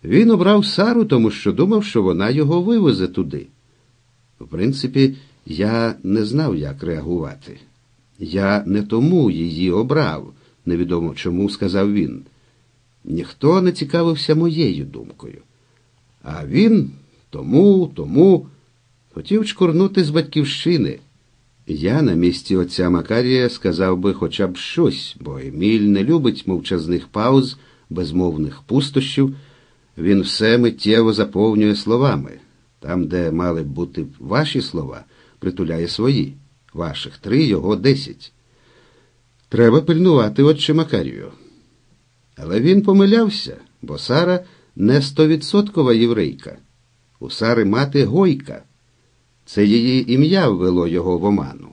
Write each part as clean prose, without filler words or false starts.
Він обрав Сару, тому що думав, що вона його вивезе туди. В принципі, я не знав, як реагувати. Я не тому її обрав, невідомо чому, сказав він. Ніхто не цікавився моєю думкою. А він тому хотів чкурнути з батьківщини. Я на місці отця Макарія сказав би хоча б щось, бо Еміль не любить мовчазних пауз, безмовних пустощів. Він все миттєво заповнює словами. Там, де мали б бути ваші слова, притуляє свої. Ваших 3, його 10. Треба пильнувати, отче Макарію. Але він помилявся, бо Сара не 100% єврейка. У Сари мати Гойка. Це її ім'я ввело його в оману.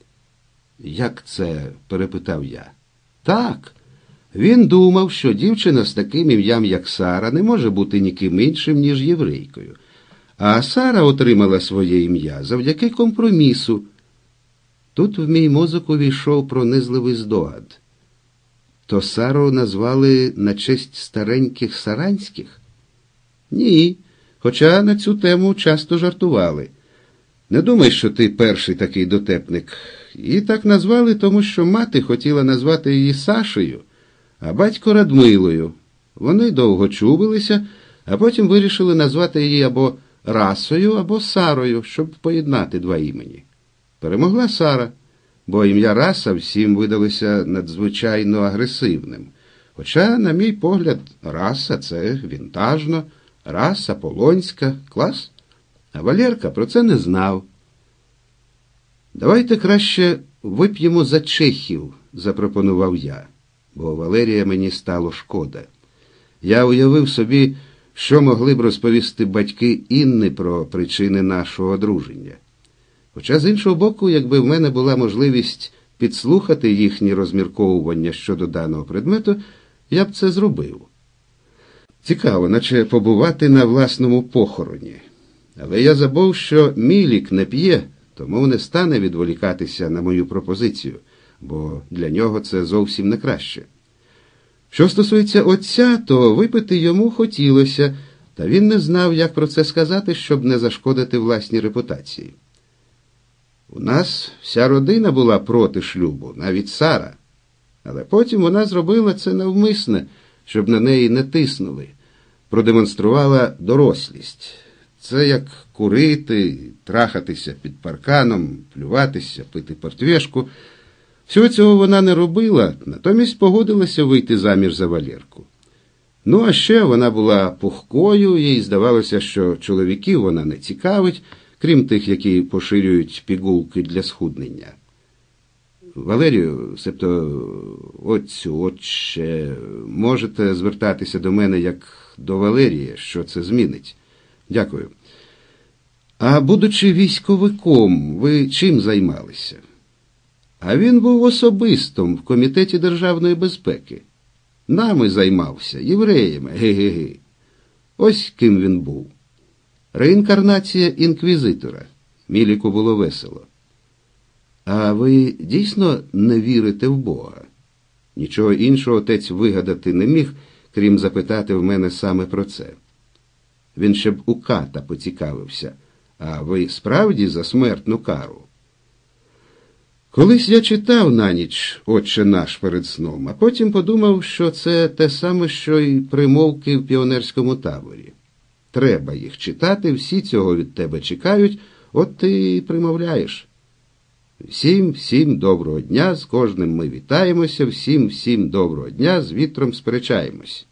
«Як це?» – перепитав я. «Так. Він думав, що дівчина з таким ім'ям, як Сара, не може бути ніким іншим, ніж єврейкою. А Сара отримала своє ім'я завдяки компромісу». Тут в мій мозок увійшов пронизливий здогад. То Сару назвали на честь стареньких Саранських? Ні, хоча на цю тему часто жартували. Не думай, що ти перший такий дотепник. Її так назвали, тому що мати хотіла назвати її Сашею, а батько Радмилою. Вони довго чубилися, а потім вирішили назвати її або Расою, або Сарою, щоб поєднати 2 імені. Перемогла Сара, бо ім'я Раса всім видалося надзвичайно агресивним. Хоча, на мій погляд, Раса – це вінтажно, Раса Полонська, клас. А Валерка про це не знав. «Давайте краще вип'ємо за чехів», – запропонував я, бо Валерія мені стало шкода. Я уявив собі, що могли б розповісти батьки Інни про причини нашого одруження. Хоча, з іншого боку, якби в мене була можливість підслухати їхні розмірковування щодо даного предмету, я б це зробив. Цікаво, наче побувати на власному похороні. Але я забув, що Мілік не п'є, тому не стане відволікатися на мою пропозицію, бо для нього це зовсім не краще. Що стосується отця, то випити йому хотілося, та він не знав, як про це сказати, щоб не зашкодити власній репутації. У нас вся родина була проти шлюбу, навіть Сара. Але потім вона зробила це навмисне, щоб на неї не тиснули. Продемонструвала дорослість. Це як курити, трахатися під парканом, плюватися, пити портвєшку. Всього цього вона не робила, натомість погодилася вийти заміж за Валерку. Ну, а ще вона була пухкою, їй здавалося, що чоловіків вона не цікавить, крім тих, які поширюють пігулки для схуднення. Валерію, себто отцю, отче, можете звертатися до мене як до Валерії, що це змінить. Дякую. А будучи військовиком, ви чим займалися? А він був особистом в Комітеті державної безпеки. Нами займався, євреями, ге-ге-ге. Ось ким він був. Реінкарнація інквізитора. Міліку було весело. А ви дійсно не вірите в Бога? Нічого іншого отець вигадати не міг, крім запитати в мене саме про це. Він ще б у ката поцікавився. А ви справді за смертну кару? Колись я читав на ніч «Отче наш» перед сном, а потім подумав, що це те саме, що й примовки в піонерському таборі. Треба їх читати, всі цього від тебе чекають, от ти і примовляєш. Всім доброго дня, з кожним ми вітаємося, всім доброго дня, з вітром сперечаємось.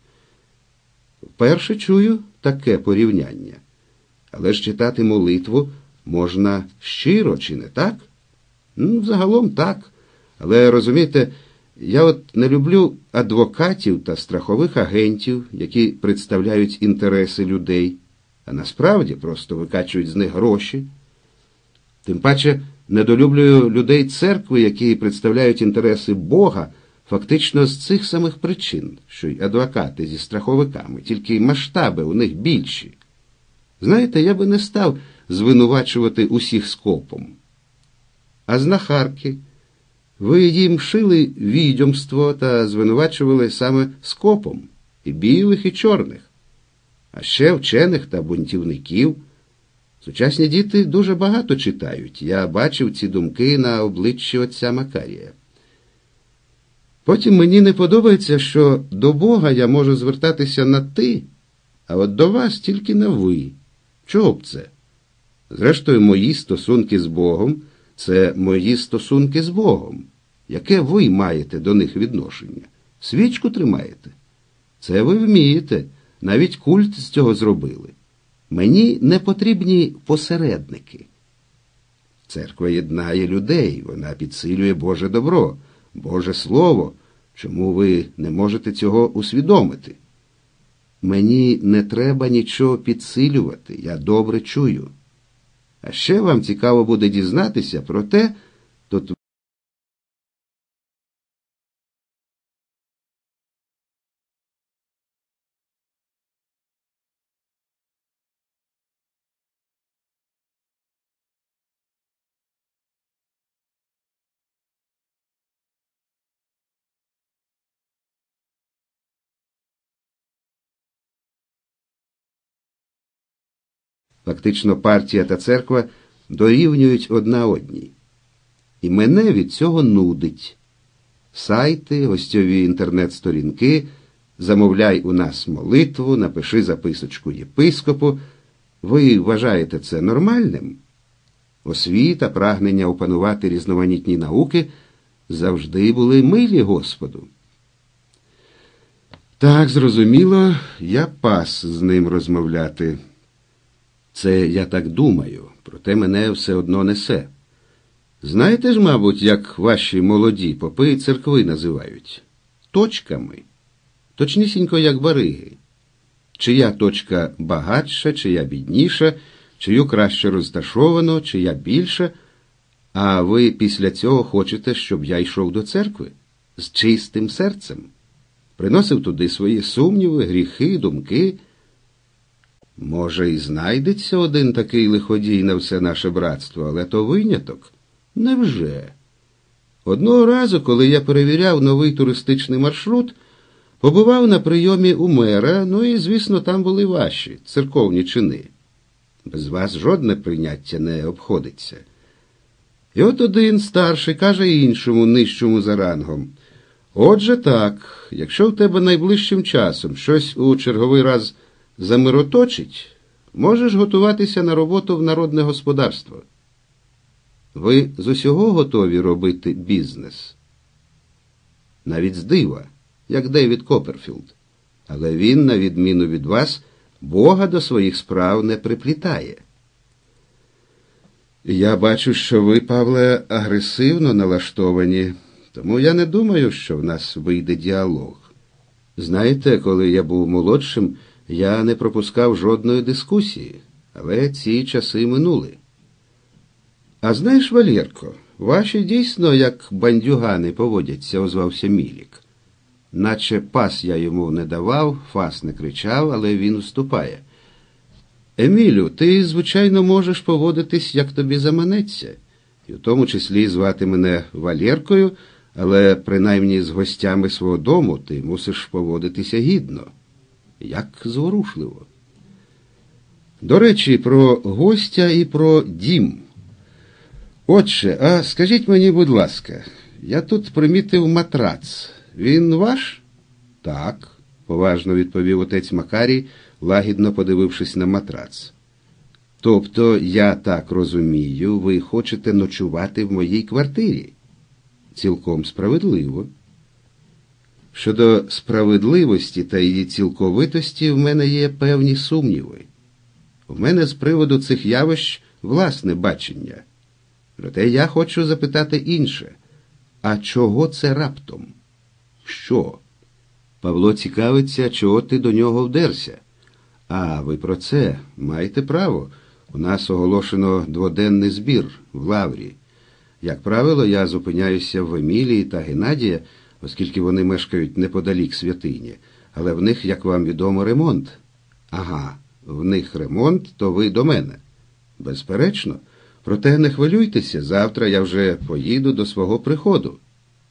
Вперше чую таке порівняння. Але ж читати молитву можна щиро, чи не так? Загалом так. Але, розумієте, я от не люблю адвокатів та страхових агентів, які представляють інтереси людей, а насправді просто викачують з них гроші. Тим паче недолюблюю людей церкви, які представляють інтереси Бога, фактично з цих самих причин, що й адвокати зі страховиками, тільки масштаби у них більші. Знаєте, я би не став звинувачувати усіх скопом. А знахарки? Ви їм шили відьомство та звинувачували саме скопом, і білих, і чорних. А ще вчених та бунтівників. Сучасні діти дуже багато читають. Я бачив ці думки на обличчі отця Макарія. Потім мені не подобається, що до Бога я можу звертатися на «ти», а от до вас тільки на «ви». Чого б це? Зрештою, мої стосунки з Богом – це мої стосунки з Богом. Яке ви маєте до них відношення? Свічку тримаєте? Це ви вмієте. Навіть культ з цього зробили. Мені не потрібні посередники. Церква єднає людей, вона підсилює Боже добро, Боже Слово. Чому ви не можете цього усвідомити? Мені не треба нічого підсилювати, я добре чую. А ще вам цікаво буде дізнатися про те, то фактично партія та церква дорівнюють одна одній. І мене від цього нудить. Сайти, гостьові інтернет-сторінки, замовляй у нас молитву, напиши записочку єпископу. Ви вважаєте це нормальним? Освіта, прагнення опанувати різноманітні науки завжди були милі Господу. Так, зрозуміло, я пас з ним розмовляти. Це я так думаю, проте мене все одно несе. Знаєте ж, мабуть, як ваші молоді попи церкви називають? Точками. Точнісінько, як бариги. Чия точка багатша, чия бідніша, чию краще розташовано, чия більша. А ви після цього хочете, щоб я йшов до церкви? З чистим серцем? Приносив туди свої сумніви, гріхи, думки. Може, і знайдеться один такий лиходій на все наше братство, але то виняток. Невже? Одного разу, коли я перевіряв новий туристичний маршрут, побував на прийомі у мера, ну і, звісно, там були ваші, церковні чини. Без вас жодне прийняття не обходиться. І от один старший каже іншому, нижчому за рангом: «Отже так, якщо в тебе найближчим часом щось у черговий раз замироточить, можеш готуватися на роботу в народне господарство». Ви з усього готові робити бізнес? Навіть з дива, як Девід Копперфілд. Але він, на відміну від вас, Бога до своїх справ не приплітає. Я бачу, що ви, Павле, агресивно налаштовані, тому я не думаю, що в нас вийде діалог. Знаєте, коли я був молодшим, я не пропускав жодної дискусії, але ці часи минули. А знаєш, Валєрко, ваші дійсно, як бандюгани, поводяться, озвався Мілік. Наче пас я йому не давав, фас не кричав, але він уступає. Емілю, ти, звичайно, можеш поводитись, як тобі заманеться, і в тому числі звати мене Валєркою, але принаймні з гостями свого дому ти мусиш поводитися гідно. Як зворушливо. До речі, про гостя і про дім. Отче, а скажіть мені, будь ласка, я тут примітив матрац. Він ваш? Так, поважно відповів отець Макарій, лагідно подивившись на матрац. Тобто, я так розумію, ви хочете ночувати в моїй квартирі? Цілком справедливо. Щодо справедливості та її цілковитості в мене є певні сумніви. У мене з приводу цих явищ власне бачення. Проте я хочу запитати інше. А чого це раптом? Що? Павло цікавиться, чого ти до нього вдерся. А, ви про це маєте право. У нас оголошено дводенний збір в Лаврі. Як правило, я зупиняюся в Емілії та Геннадія, оскільки вони мешкають неподалік святині. Але в них, як вам відомо, ремонт. Ага, в них ремонт, то ви до мене. Безперечно. Проте не хвилюйтеся, завтра я вже поїду до свого приходу.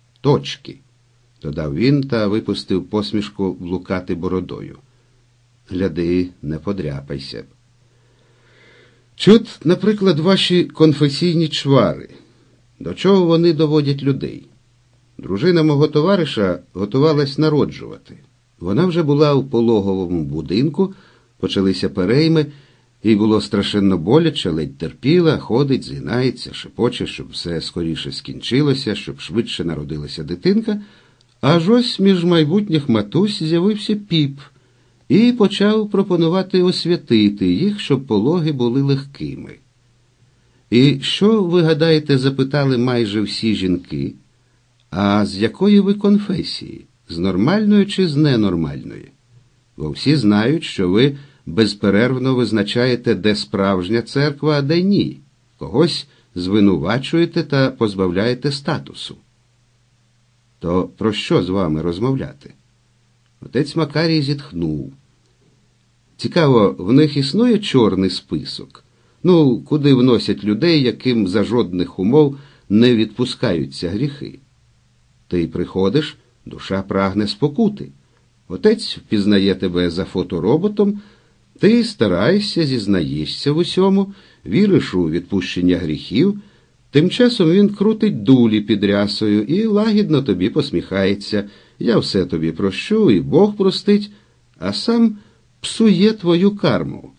Точки, додав він та випустив посмішку блукати бородою. гляди, не подряпайся. Чут, наприклад, ваші конфесійні чвари. До чого вони доводять людей? Дружина мого товариша готувалась народжувати. Вона вже була в пологовому будинку, почалися перейми, їй було страшенно боляче, ледь терпіла, ходить, згинається, шепоче, щоб все скоріше скінчилося, щоб швидше народилася дитинка. Аж ось між майбутніх матусь з'явився піп і почав пропонувати освятити їх, щоб пологи були легкими. І що, ви гадаєте, запитали майже всі жінки? А з якої ви конфесії? З нормальної чи з ненормальної? Бо всі знають, що ви безперервно визначаєте, де справжня церква, а де ні. Когось звинувачуєте та позбавляєте статусу. То про що з вами розмовляти? Отець Макарій зітхнув. Цікаво, в них існує чорний список? Ну, куди вносять людей, яким за жодних умов не відпускаються гріхи? Ти приходиш, душа прагне спокути. Отець впізнає тебе за фотороботом, ти стараєшся, зізнаєшся в усьому, віриш у відпущення гріхів, тим часом він крутить дулі під рясою і лагідно тобі посміхається. Я все тобі прощу, і Бог простить, а сам псує твою карму.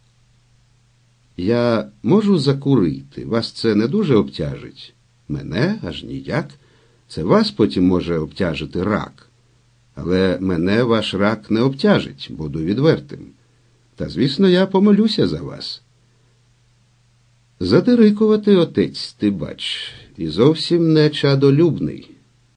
Я можу закурити, вас це не дуже обтяжить? Мене аж ніяк. Це вас потім може обтяжити рак. Але мене ваш рак не обтяжить, буду відвертим. Та, звісно, я помолюся за вас. Задирикувати, отець, ти бач, і зовсім не чадолюбний.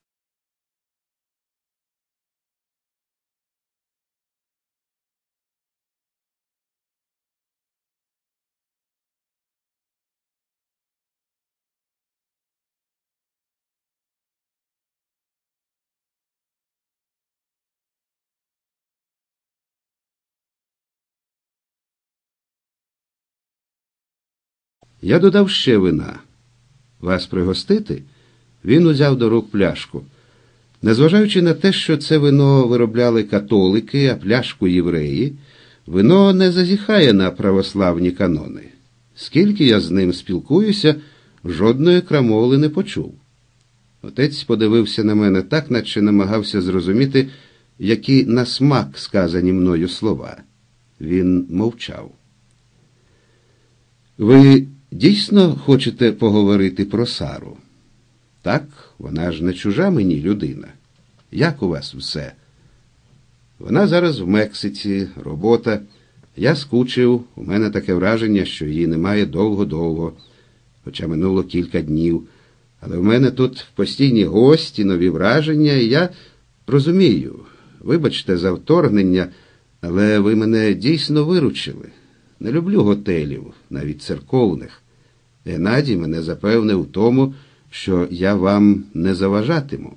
Я додав ще вина. Вас пригостити? Він узяв до рук пляшку. Незважаючи на те, що це вино виробляли католики, а пляшку євреї, вино не зазіхає на православні канони. Скільки я з ним спілкуюся, жодної крамоли не почув. Отець подивився на мене так, наче намагався зрозуміти, які на смак сказані мною слова. Він мовчав. Ви дійсно хочете поговорити про Сару? Так, вона ж не чужа мені людина. Як у вас все? Вона зараз в Мексиці, робота. Я скучив, у мене таке враження, що її немає довго-довго, хоча минуло кілька днів. Але в мене тут постійні гості, нові враження, і я розумію. Вибачте за вторгнення, але ви мене дійсно виручили. Не люблю готелів, навіть церковних. Геннадій мене запевнив у тому, що я вам не заважатиму.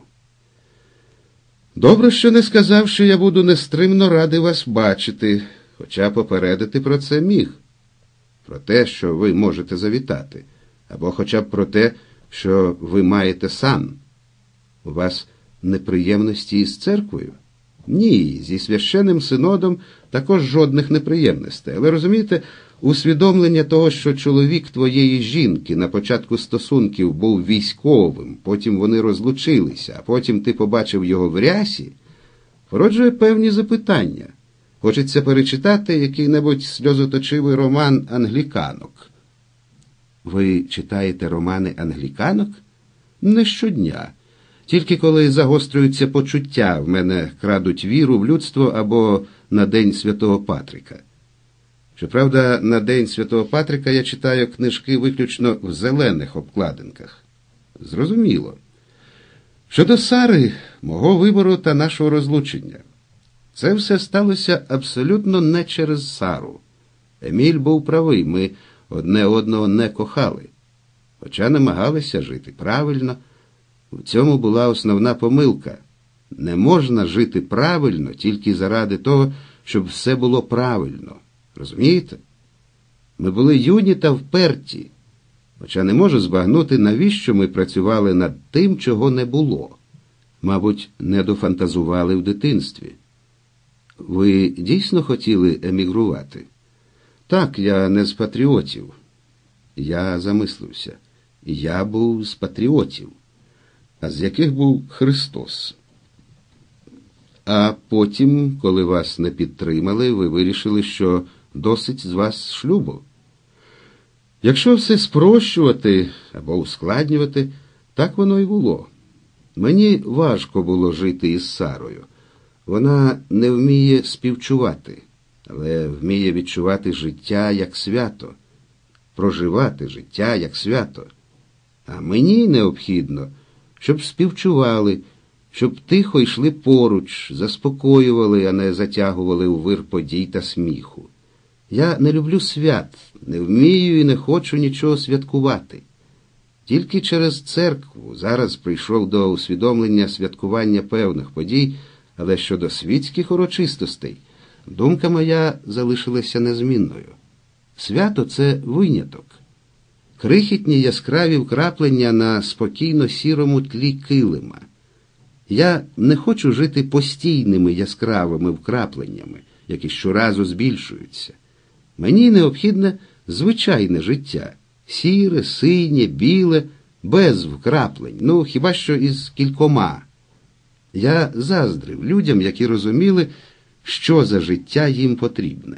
Добре, що не сказав, що я буду нестримно радий вас бачити, хоча попередити про це міг. Про те, що ви можете завітати, або хоча б про те, що ви маєте сан. У вас неприємності із церквою? Ні, зі священним синодом також жодних неприємностей. Але, розумієте, усвідомлення того, що чоловік твоєї жінки на початку стосунків був військовим, потім вони розлучилися, а потім ти побачив його в рясі, породжує певні запитання. Хочеться перечитати який-небудь сльозоточивий роман англіканок. Ви читаєте романи англіканок? Не щодня. Тільки коли загострюються почуття, в мене крадуть віру в людство або на День Святого Патрика. Щоправда, на День Святого Патрика я читаю книжки виключно в зелених обкладинках. Зрозуміло. Щодо Сари, мого вибору та нашого розлучення. Це все сталося абсолютно не через Сару. Еміль був правий, ми одне одного не кохали. Хоча намагалися жити правильно. В цьому була основна помилка. Не можна жити правильно тільки заради того, щоб все було правильно. Розумієте? Ми були юні та вперті. Хоча не можу збагнути, навіщо ми працювали над тим, чого не було. Мабуть, не дофантазували в дитинстві. Ви дійсно хотіли емігрувати? Так, я не з патріотів. Я замислився. Я був з патріотів. А з яких був Христос? А потім, коли вас не підтримали, ви вирішили, що досить з вас шлюбу. Якщо все спрощувати або ускладнювати, так воно і було. Мені важко було жити із Сарою. Вона не вміє співчувати, але вміє відчувати життя як свято, проживати життя як свято. А мені необхідно, щоб співчували, щоб тихо йшли поруч, заспокоювали, а не затягували у вир подій та сміху. Я не люблю свят, не вмію і не хочу нічого святкувати. Тільки через церкву зараз прийшов до усвідомлення святкування певних подій, але щодо світських урочистостей думка моя залишилася незмінною. Свято – це виняток. Крихітні яскраві вкраплення на спокійно сірому тлі килима. Я не хочу жити постійними яскравими вкрапленнями, які щоразу збільшуються. Мені необхідне звичайне життя. Сіре, синє, біле, без вкраплень, хіба що із кількома. Я заздрив людям, які розуміли, що за життя їм потрібне.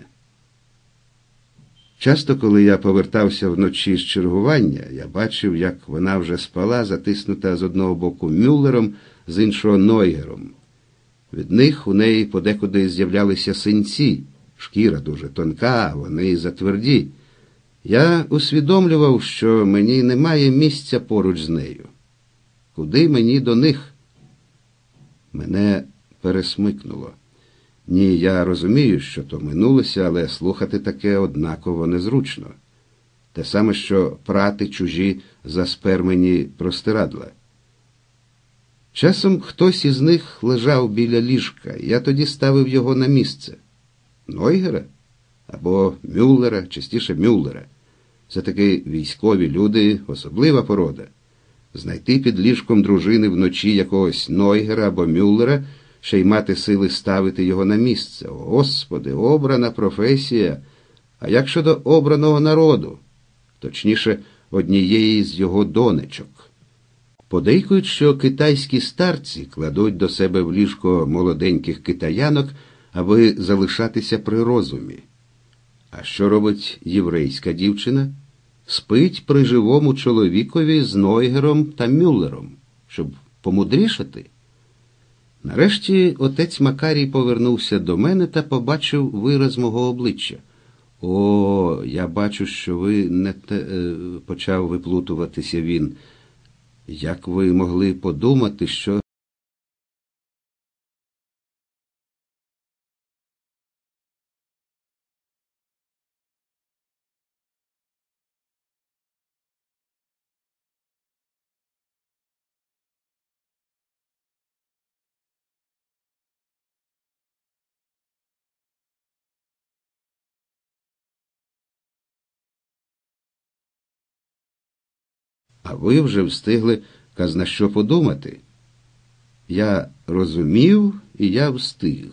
Часто, коли я повертався вночі з чергування, я бачив, як вона вже спала, затиснута з одного боку Мюллером, з іншого Нойгером. Від них у неї подекуди з'являлися синці, шкіра дуже тонка, а вони затверді. Я усвідомлював, що мені немає місця поруч з нею. Куди мені до них? Мене пересмикнуло. Ні, я розумію, що то минулося, але слухати таке однаково незручно. Те саме, що прати чужі заспермені простирадла. Часом хтось із них лежав біля ліжка, і я тоді ставив його на місце. Нойгера? Або Мюллера, частіше Мюллера. Це таки військові люди, особлива порода. Знайти під ліжком дружини вночі якогось Нойгера або Мюллера, ще й мати сили ставити його на місце. О, Господи, обрана професія. А як щодо обраного народу? Точніше, однієї з його донечок. Подейкують, що китайські старці кладуть до себе в ліжко молоденьких китаянок, аби залишатися при розумі. А що робить єврейська дівчина? Спить при живому чоловікові з Нойгером та Мюллером, щоб помудрішати. Нарешті отець Макарій повернувся до мене та побачив вираз мого обличчя. «О, я бачу, що ви не те...» – почав виплутуватися він. «Як ви могли подумати, що...» А ви вже встигли казна що подумати. Я розумів, і я встиг.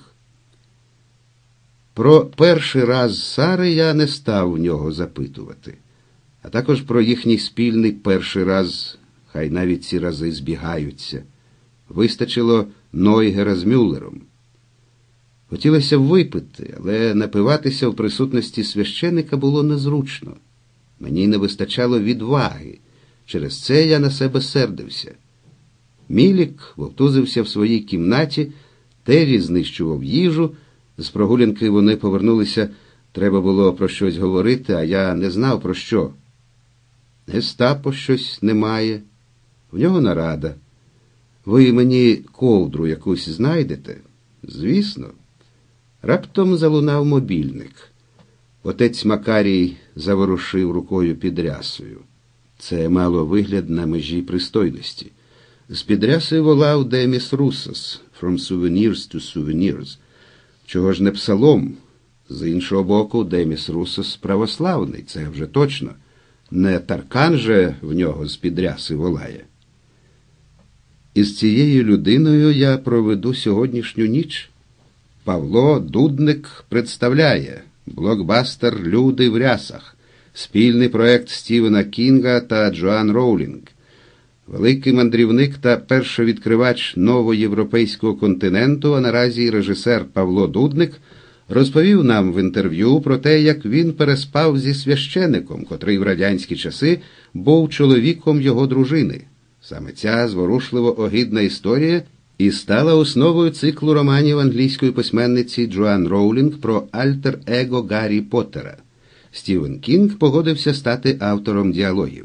Про перший раз Сари я не став в нього запитувати. А також про їхній спільний перший раз, хай навіть ці рази збігаються. Вистачило Нойгера з Мюллером. Хотілося випити, але напиватися в присутності священика було незручно. Мені не вистачало відваги. Через це я на себе сердився. Мілік вовтузився в своїй кімнаті, Террі знищував їжу. З прогулянки вони повернулися, треба було про щось говорити, а я не знав про що. Гестапо щось немає. В нього нарада. Ви мені ковдру якусь знайдете? Звісно. Раптом залунав мобільник. Отець Макарій заворушив рукою під рясою. Це мало вигляд на межі пристойності. З-під ряси волав Деміс Руссос, «From souvenirs to souvenirs». Чого ж не псалом? З іншого боку, Деміс Руссос православний, це вже точно. Не Таркан же в нього з-під ряси волає. Із цією людиною я проведу сьогоднішню ніч. Павло Дудник представляє блокбастер «Люди в рясах», спільний проект Стівена Кінга та Джоан Роулінг. Великий мандрівник та першовідкривач новоєвропейського континенту, а наразі режисер Павло Дудник, розповів нам в інтерв'ю про те, як він переспав зі священиком, котрий в радянські часи був чоловіком його дружини. Саме ця зворушливо огидна історія і стала основою циклу романів англійської письменниці Джоан Роулінг про альтер-его Гаррі Поттера. Стівен Кінг погодився стати автором діалогів.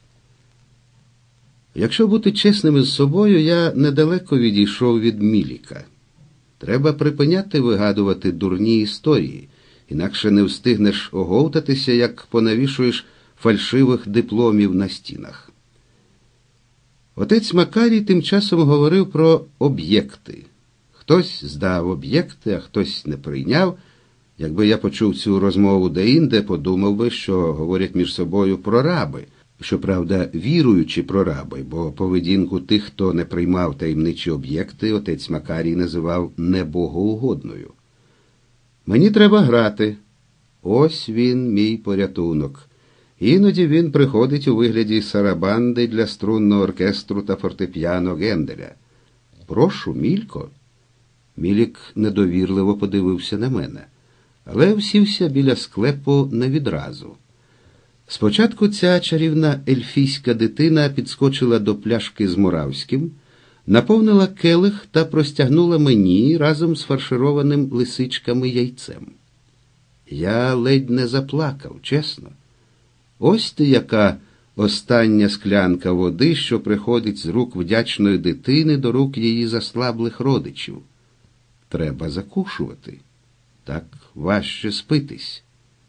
Якщо бути чесним із собою, я недалеко відійшов від Міліка. Треба припиняти вигадувати дурні історії, інакше не встигнеш оговтатися, як понавішуєш фальшивих дипломів на стінах. Отець Макарій тим часом говорив про об'єкти. Хтось здав об'єкти, а хтось не прийняв. Якби я почув цю розмову де-інде, подумав би, що говорять між собою прораби. Щоправда, віруючі прораби, бо поведінку тих, хто не приймав таємничі об'єкти, отець Макарій називав небогоугодною. Мені треба грати. Ось він, мій порятунок. Іноді він приходить у вигляді сарабанди для струнного оркестру та фортепіано Генделя. Прошу, Мілько. Мілік недовірливо подивився на мене, але всівся біля склепу не відразу. Спочатку ця чарівна ельфійська дитина підскочила до пляшки з Муравським, наповнила келих та простягнула мені разом з фаршированим лисичками яйцем. Я ледь не заплакав, чесно. Ось ти яка остання склянка води, що приходить з рук вдячної дитини до рук її заслаблих родичів. Треба закушувати. Так важче спитись.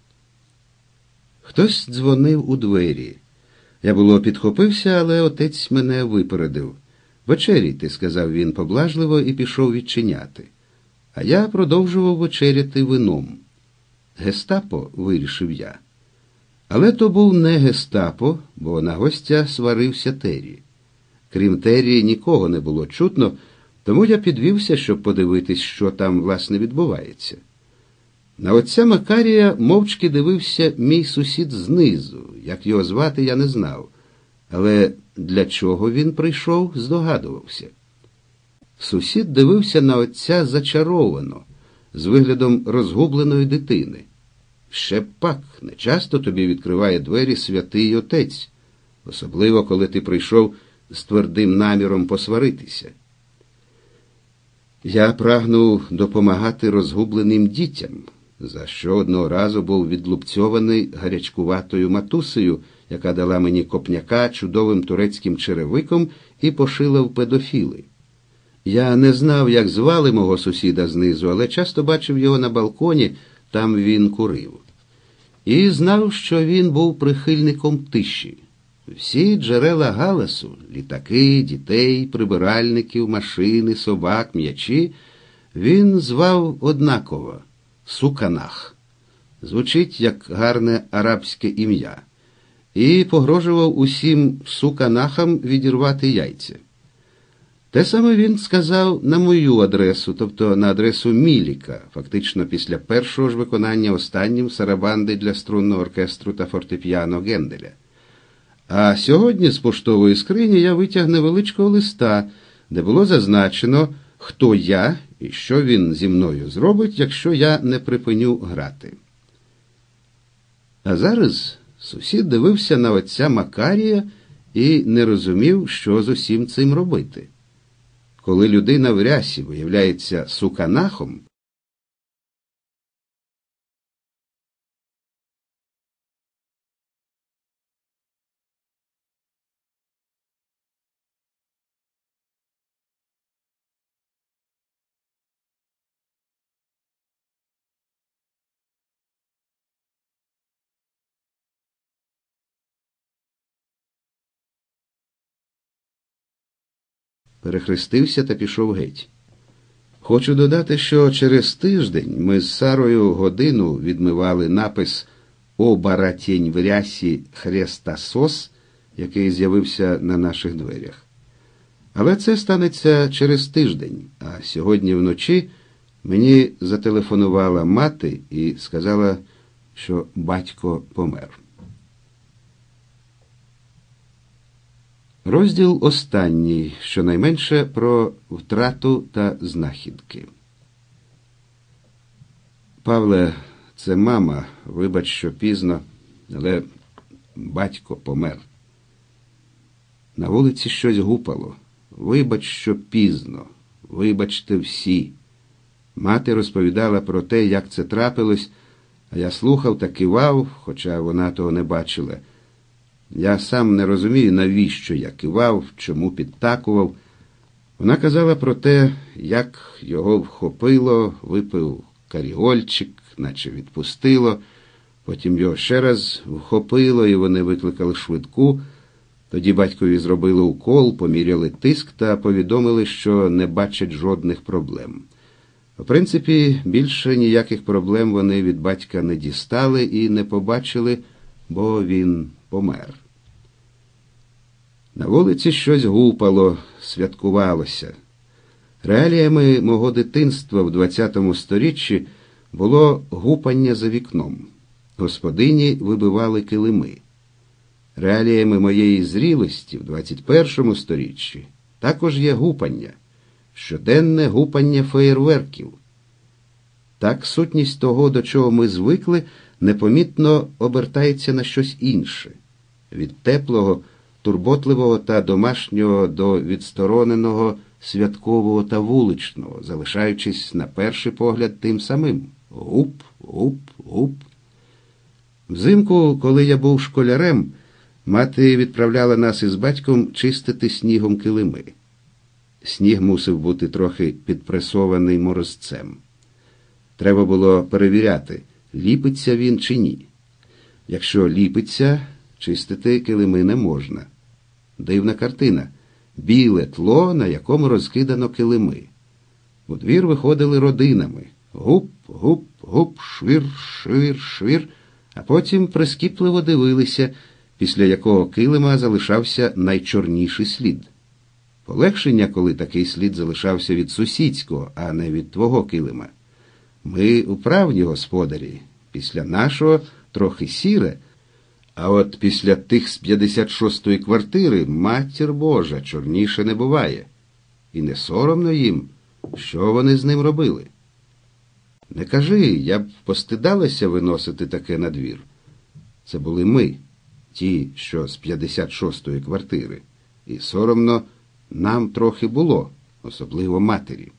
Хтось дзвонив у двері. Я було підхопився, але отець мене випередив. «Вечеряйте», – сказав він поблажливо і пішов відчиняти. А я продовжував вечеряти вином. «Гестапо», – вирішив я. Але то був не гестапо, бо на гостя сварився Террі. Крім Террі, нікого не було чутно, тому я підвівся, щоб подивитись, що там, власне, відбувається. На отця Макарія мовчки дивився мій сусід знизу. Як його звати, я не знав. Але для чого він прийшов, здогадувався. Сусід дивився на отця зачаровано, з виглядом розгубленої дитини. Ще пак, не часто тобі відкриває двері святий отець, особливо, коли ти прийшов з твердим наміром посваритися. Я прагнув допомагати розгубленим дітям, за що одного разу був відлупцьований гарячкуватою матусею, яка дала мені копняка чудовим турецьким черевиком і пошила в педофіли. Я не знав, як звали мого сусіда знизу, але часто бачив його на балконі, там він курив. І знав, що він був прихильником тиші. Всі джерела галасу – літаки, дітей, прибиральників, машини, собак, м'ячі – він звав однаково – Суканах. Звучить як гарне арабське ім'я. І погрожував усім суканахам відірвати яйця. Те саме він сказав на мою адресу, тобто на адресу Міліка, фактично після першого ж виконання останнім сарабанди для струнного оркестру та фортепіано Генделя. А сьогодні з поштової скрині я витяг невеличкого листа, де було зазначено, хто я і що він зі мною зробить, якщо я не припиню грати. А зараз сусід дивився на отця Макарія і не розумів, що з усім цим робити. Коли людина в рясі виявляється суканахом, перехрестився та пішов геть. Хочу додати, що через тиждень ми з Сарою годину відмивали напис «О баратєнь в рясі Хрестасос», який з'явився на наших дверях. Але це станеться через тиждень, а сьогодні вночі Мені зателефонувала мати і сказала, що батько помер. Розділ останній, щонайменше про втрату та знахідки. Павле, це мама, вибач, що пізно, але батько помер. На вулиці щось гупало. Вибач, що пізно. Вибачте всі. Мати розповідала про те, як це трапилось, а я слухав та кивав, хоча вона того не бачила. Я сам не розумію, навіщо я кивав, чому підтакував. Вона казала про те, як його вхопило, випив каріольчик, наче відпустило. Потім його ще раз вхопило, і вони викликали швидку. Тоді батькові зробили укол, поміряли тиск та повідомили, що не бачать жодних проблем. В принципі, більше ніяких проблем вони від батька не дістали і не побачили, бо він помер. На вулиці щось гупало, святкувалося. Реаліями мого дитинства в 20-му сторіччі було гупання за вікном. Господині вибивали килими. Реаліями моєї зрілості в 21-му сторіччі також є гупання. Щоденне гупання феєрверків. Так сутність того, до чого ми звикли, непомітно обертається на щось інше. Від теплого, турботливого та домашнього до відстороненого, святкового та вуличного, залишаючись на перший погляд тим самим. Гуп, гуп, гуп. Взимку, коли я був школярем, мати відправляла нас із батьком чистити снігом килими. Сніг мусив бути трохи підпресований морозцем. Треба було перевіряти, ліпиться він чи ні. Якщо ліпиться, чистити килими не можна. Дивна картина. Біле тло, на якому розкидано килими. У двір виходили родинами. Гуп, гуп, гуп, швир, швир, швир. А потім прискіпливо дивилися, після якого килима залишався найчорніший слід. Полегшення, коли такий слід залишався від сусідського, а не від твого килима. Ми управні господарі. Після нашого трохи сіре, а от після тих з 56-ї квартири, матір Божа, чорніше не буває. І не соромно їм, що вони з ним робили. Не кажи, я б постидалася виносити таке на двір. Це були ми, ті, що з 56-ї квартири. І соромно нам трохи було, особливо матері.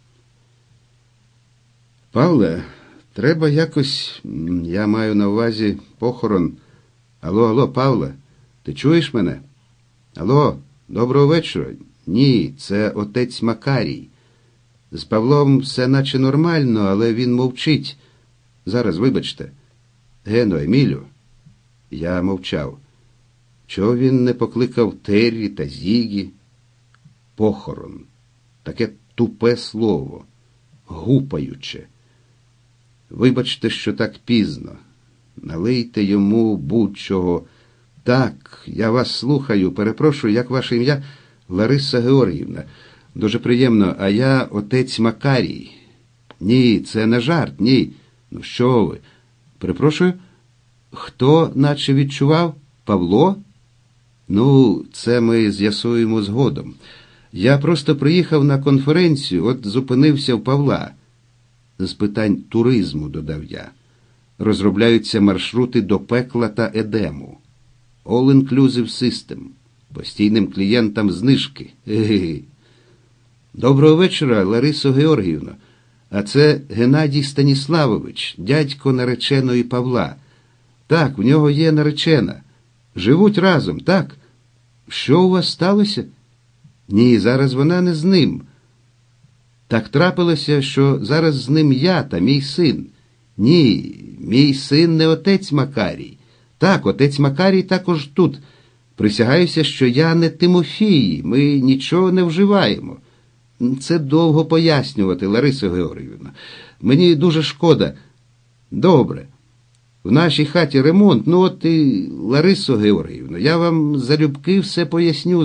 Павле, треба якось, я маю на увазі похорон. Алло, Павле, ти чуєш мене? Алло, доброго вечора. Ні, це отець Макарій. З Павлом все наче нормально, але він мовчить. Зараз, вибачте. Гено, Емілю. Я мовчав. Чого він не покликав Террі та Зігі? Похорон. Таке тупе слово. Гупаюче. Вибачте, що так пізно. Налийте йому будь-чого. Так, я вас слухаю. Перепрошую, як ваше ім'я? Лариса Георгіївна. Дуже приємно, а я отець Макарій. Ні, це не жарт, ні. Ну що ви? Перепрошую? Хто наче відчував? Павло? Ну, це ми з'ясуємо згодом. Я просто приїхав на конференцію, от зупинився в Павла. З питань туризму, додав я. Розробляються маршрути до пекла та Едему. All-inclusive system. Постійним клієнтам знижки. Ге-ге. Доброго вечора, Ларисо Георгіївно. А це Геннадій Станіславович, дядько нареченої Павла. Так, в нього є наречена. Живуть разом, так? Що у вас сталося? Ні, зараз вона не з ним. Так трапилося, що зараз з ним я та мій син. Ні, мій син не отець Макарій. Так, отець Макарій також тут. Присягаюся, що я не Тимофій, ми нічого не вживаємо. Це довго пояснювати, Ларисо Георгіївна. Мені дуже шкода. Добре. В нашій хаті ремонт, ну от і, Ларисо Георгіївна, я вам залюбки все поясню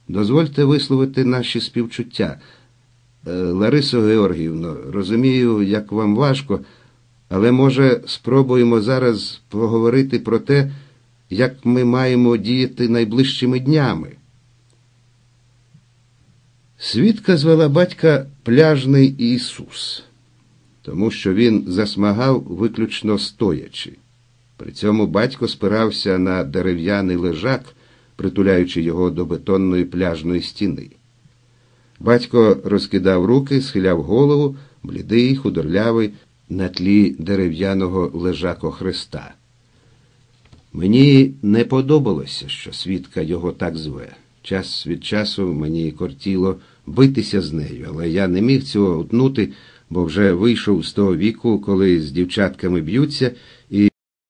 Дозвольте висловити наші співчуття. Ларисо Георгіївно, розумію, як вам важко, але, може, спробуємо зараз поговорити про те, як ми маємо діяти найближчими днями. Свідка звела батька «Пляжний Ісус», тому що він засмагав виключно стоячи. При цьому батько спирався на дерев'яний лежак, притуляючи його до бетонної пляжної стіни. Батько розкидав руки, схиляв голову, блідий, худорлявий, на тлі дерев'яного лежако-хреста. Мені не подобалося, що свідка його так зве. Час від часу мені кортіло битися з нею, але я не міг цього утнути, бо вже вийшов з того віку, коли з дівчатками б'ються, і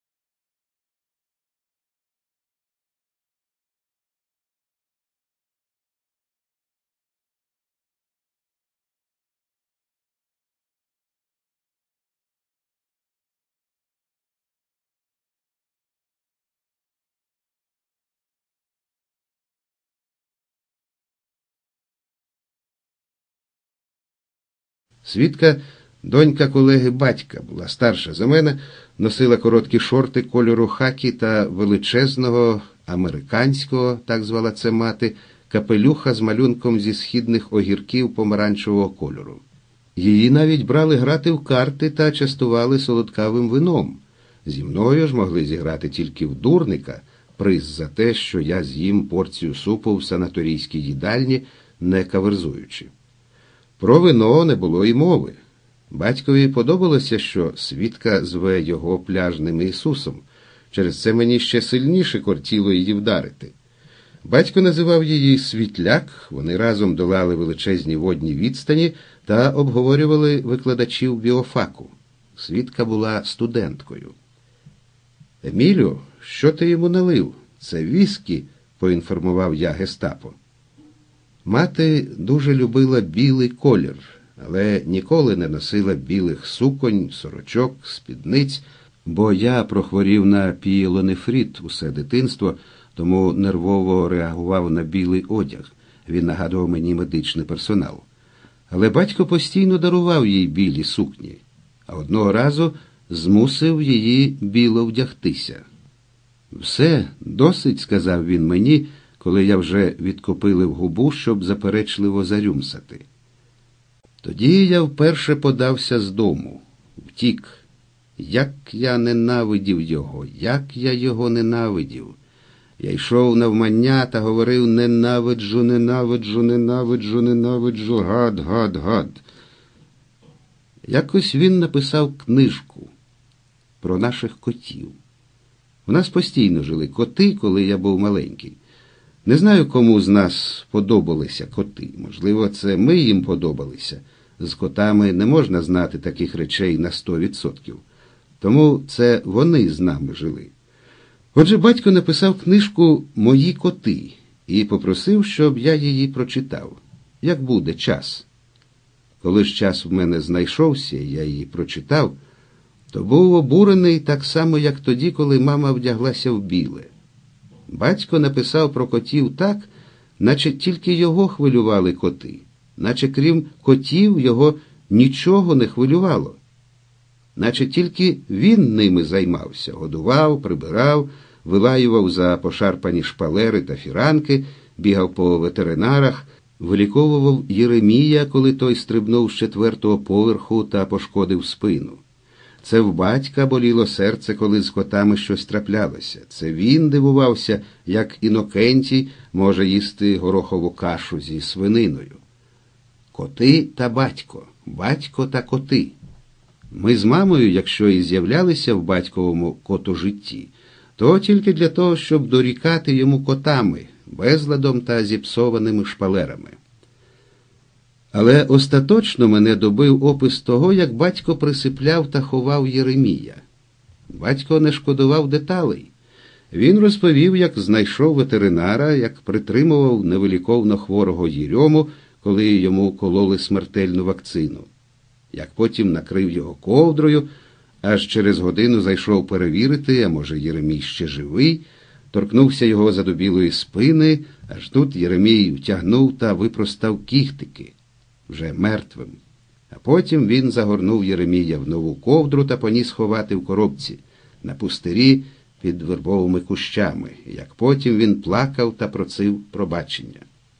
свідка, донька колеги батька, була старша за мене, носила короткі шорти кольору хакі та величезного американського, так звала це мати, капелюха з малюнком зі східних огірків помаранчевого кольору. Її навіть брали грати в карти та частували солодкавим вином. Зі мною ж могли зіграти тільки в дурника, приз за те, що я з'їм порцію супу в санаторійській їдальні, не каверзуючи. Про вино не було й мови. Батькові подобалося, що свідка зве його «Пляжним Ісусом». Через це мені ще сильніше кортіло її вдарити. Батько називав її «Світляк», вони разом долали величезні водні відстані та обговорювали викладачів біофаку. Свідка була студенткою. «Емілю, що ти йому налив? Це віскі», – поінформував я гестапо. Мати дуже любила білий колір, але ніколи не носила білих суконь, сорочок, спідниць, бо я прохворів на пієлонефрит усе дитинство, тому нервово реагував на білий одяг. Він нагадував мені медичний персонал. Але батько постійно дарував їй білі сукні, а одного разу змусив її біло вдягтися. «Все, досить», – сказав він мені, коли я вже відкопилив губу, щоб заперечливо зарюмсати. Тоді я вперше подався з дому. Втік. Як я ненавидів його, як я його ненавидів. Я йшов навмання та говорив «ненавиджу, ненавиджу, ненавиджу, ненавиджу, гад, гад, гад». Якось він написав книжку про наших котів. У нас постійно жили коти, коли я був маленький. Не знаю, кому з нас подобалися коти. Можливо, це ми їм подобалися. З котами не можна знати таких речей на 100%. Тому це вони з нами жили. Отже, батько написав книжку «Мої коти» і попросив, щоб я її прочитав. Як буде час. Коли ж час в мене знайшовся, я її прочитав, то був обурений так само, як тоді, коли мама вдяглася в біле. Батько написав про котів так, наче тільки його хвилювали коти, наче крім котів його нічого не хвилювало. Наче тільки він ними займався, годував, прибирав, вилаював за пошарпані шпалери та фіранки, бігав по ветеринарах, виліковував Єремія, коли той стрибнув з 4-го поверху та пошкодив спину. Це в батька боліло серце, коли з котами щось траплялося. Це він дивувався, як Інокентій може їсти горохову кашу зі свининою. Коти та батько, батько та коти. Ми з мамою, якщо і з'являлися в батьковому котожитті, то тільки для того, щоб дорікати йому котами, безладом та зіпсованими шпалерами. Але остаточно мене добив опис того, як батько присипляв та ховав Єремія. Батько не шкодував деталей. Він розповів, як знайшов ветеринара, як притримував невиліковно хворого Єрему, коли йому кололи смертельну вакцину. Як потім накрив його ковдрою, аж через годину зайшов перевірити, а може Єремій ще живий, торкнувся його задубілої спини, аж тут Єремій утягнув та випростав кіхтики, вже мертвим. А потім він загорнув Єремія в нову ковдру та поніс ховати в коробці, на пустирі під вербовими кущами, як потім він плакав та просив пробачення.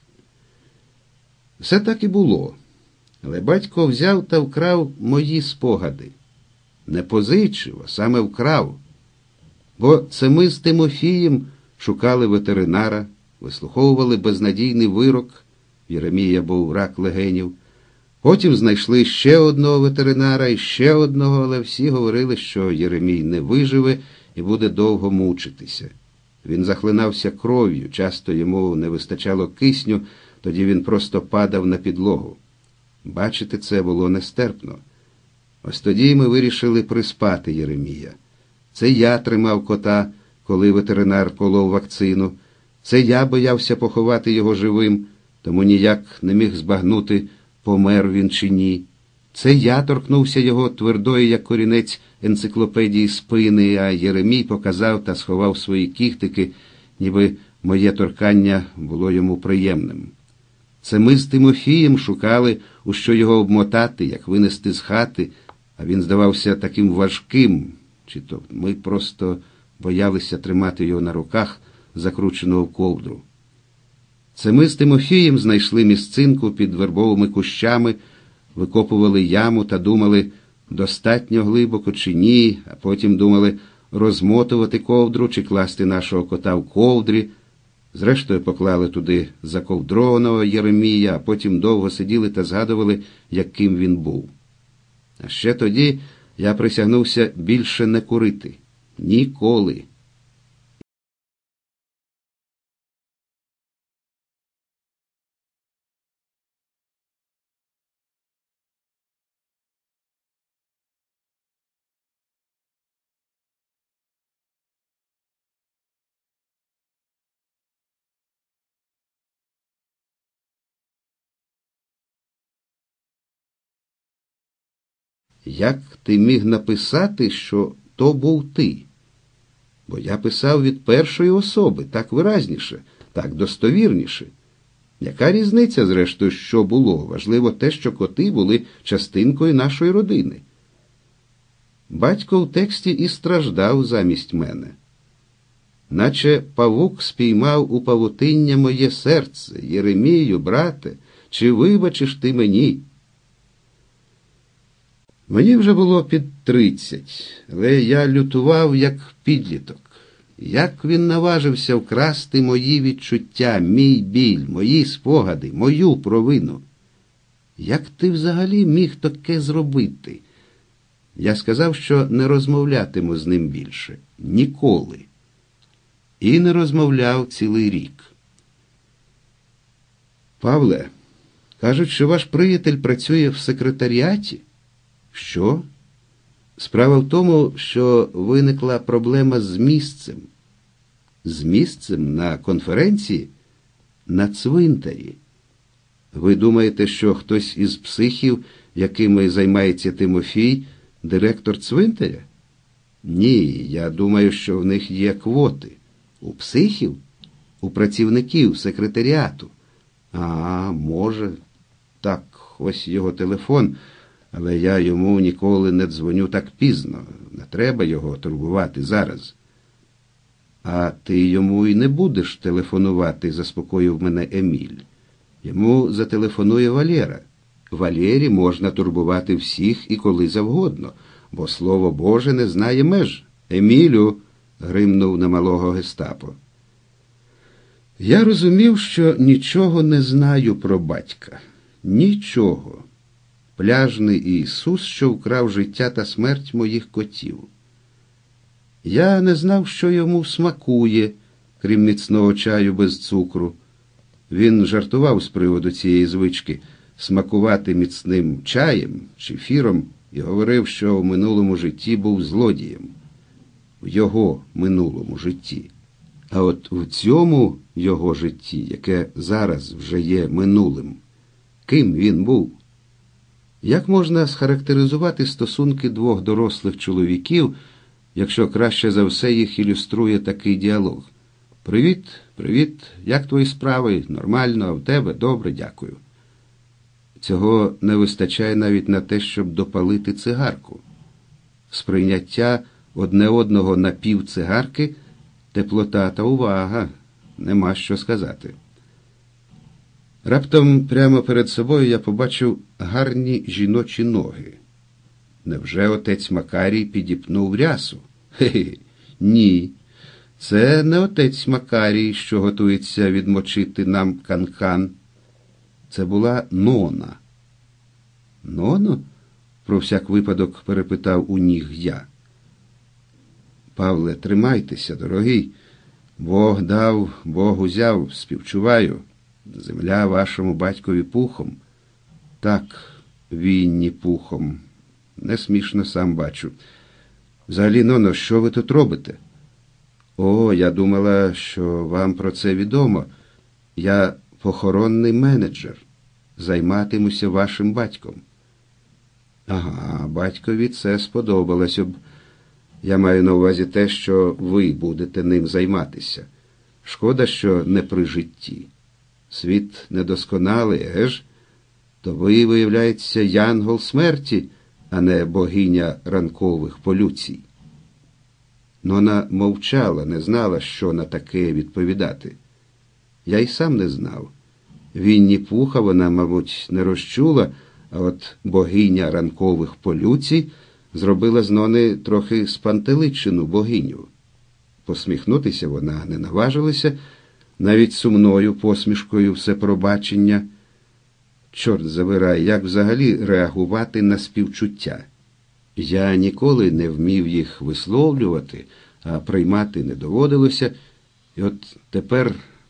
Все так і було. Але батько взяв та вкрав мої спогади. Не позичив, а саме вкрав. Бо це ми з Тимофієм шукали ветеринара, вислуховували безнадійний вирок, в Єремія був рак легенів. Потім знайшли ще одного ветеринара і ще одного, але всі говорили, що Єремій не виживе і буде довго мучитися. Він захлинався кров'ю, часто йому не вистачало кисню, тоді він просто падав на підлогу. Бачити це було нестерпно. Ось тоді ми вирішили приспати Єремія. Це я тримав кота, коли ветеринар колов вакцину. Це я боявся поховати його живим, тому ніяк не міг збагнути, помер він чи ні. Це я торкнувся його твердої, як корінець енциклопедії спини, а Єремій показав та сховав свої кіхтики, ніби моє торкання було йому приємним. Це ми з Тимофієм шукали, у що його обмотати, як винести з хати, а він здавався таким важким, чи то ми просто боялися тримати його на руках, закрученого в ковдру. Це ми з Тимофієм знайшли місцинку під вербовими кущами, викопували яму та думали, достатньо глибоко чи ні, а потім думали, розмотувати ковдру чи класти нашого кота в ковдрі. Зрештою поклали туди заковдрованого Єремія, а потім довго сиділи та згадували, яким він був. А ще тоді я присягнувся більше не курити. Ніколи. Як ти міг написати, що то був ти? Бо я писав від першої особи, так виразніше, так достовірніше. Яка різниця, зрештою, що було? Важливо те, що коти були частинкою нашої родини. Батько в тексті і страждав замість мене. Наче павук спіймав у павутиння моє серце. Єремію, брате, чи вибачиш ти мені? Мені вже було під 30, але я лютував, як підліток. Як він наважився вкрасти мої відчуття, мій біль, мої спогади, мою провину? Як ти взагалі міг таке зробити? Я сказав, що не розмовлятиму з ним більше. Ніколи. І не розмовляв цілий рік. Павле, кажуть, що ваш приятель працює в секретаріаті? Що? Справа в тому, що виникла проблема з місцем. З місцем на конференції? На цвинтарі. Ви думаєте, що хтось із психів, якими займається Тимофій, директор цвинтаря? Ні, я думаю, що в них є квоти. У психів? У працівників секретаріату. А, може. Так, ось його телефон. Але я йому ніколи не дзвоню так пізно. Не треба його турбувати зараз. А ти йому і не будеш телефонувати, заспокоїв мене Еміль. Йому зателефонує Валера. Валері можна турбувати всіх і коли завгодно, бо Слово Боже не знає меж. Емілю, гримнув на малого гестапо. Я розумів, що нічого не знаю про батька. Нічого. Пляжний Ісус, що вкрав життя та смерть моїх котів. Я не знав, що йому смакує, крім міцного чаю без цукру. Він жартував з приводу цієї звички смакувати міцним чаєм чи ефіром і говорив, що в минулому житті був злодієм. В його минулому житті. А от в цьому його житті, яке зараз вже є минулим, ким він був? Як можна схарактеризувати стосунки двох дорослих чоловіків, якщо краще за все їх ілюструє такий діалог? Привіт, привіт. Як твої справи? Нормально, а в тебе? Добре, дякую. Цього не вистачає навіть на те, щоб допалити цигарку. Сприйняття одне одного на півцигарки – теплота та увага. Нема що сказати. Раптом прямо перед собою я побачив гарні жіночі ноги. Невже отець Макарій підіпнув рясу? Хе-хе, ні. Це не отець Макарій, що готується відмочити нам канкан. Це була Нона. Ноно? Про всяк випадок перепитав у ніг я. Павле, тримайтеся, дорогий. Бог дав, Бог узяв, співчуваю. Земля вашому батькові пухом. Так, Вінні пухом. Не смішно, сам бачу. Взагалі, Ноно, що ви тут робите? О, я думала, що вам про це відомо. Я похоронний менеджер. Займатимуся вашим батьком. Ага, батькові це сподобалося б. Я маю на увазі те, що ви будете ним займатися. Шкода, що не при житті. Світ недосконалий, еж? То ви, виявляється, янгол смерті, а не богиня ранкових полюцій. Нона мовчала, не знала, що на таке відповідати. Я й сам не знав. Вінні Пуха вона, мабуть, не розчула, а от богиня ранкових полюцій зробила з Нони трохи спантеличену богиню. Посміхнутися вона не наважилася, навіть сумною посмішкою всепробачення. Чорт забирай, як взагалі реагувати на співчуття? Я ніколи не вмів їх висловлювати, а приймати не доводилося. І от тепер...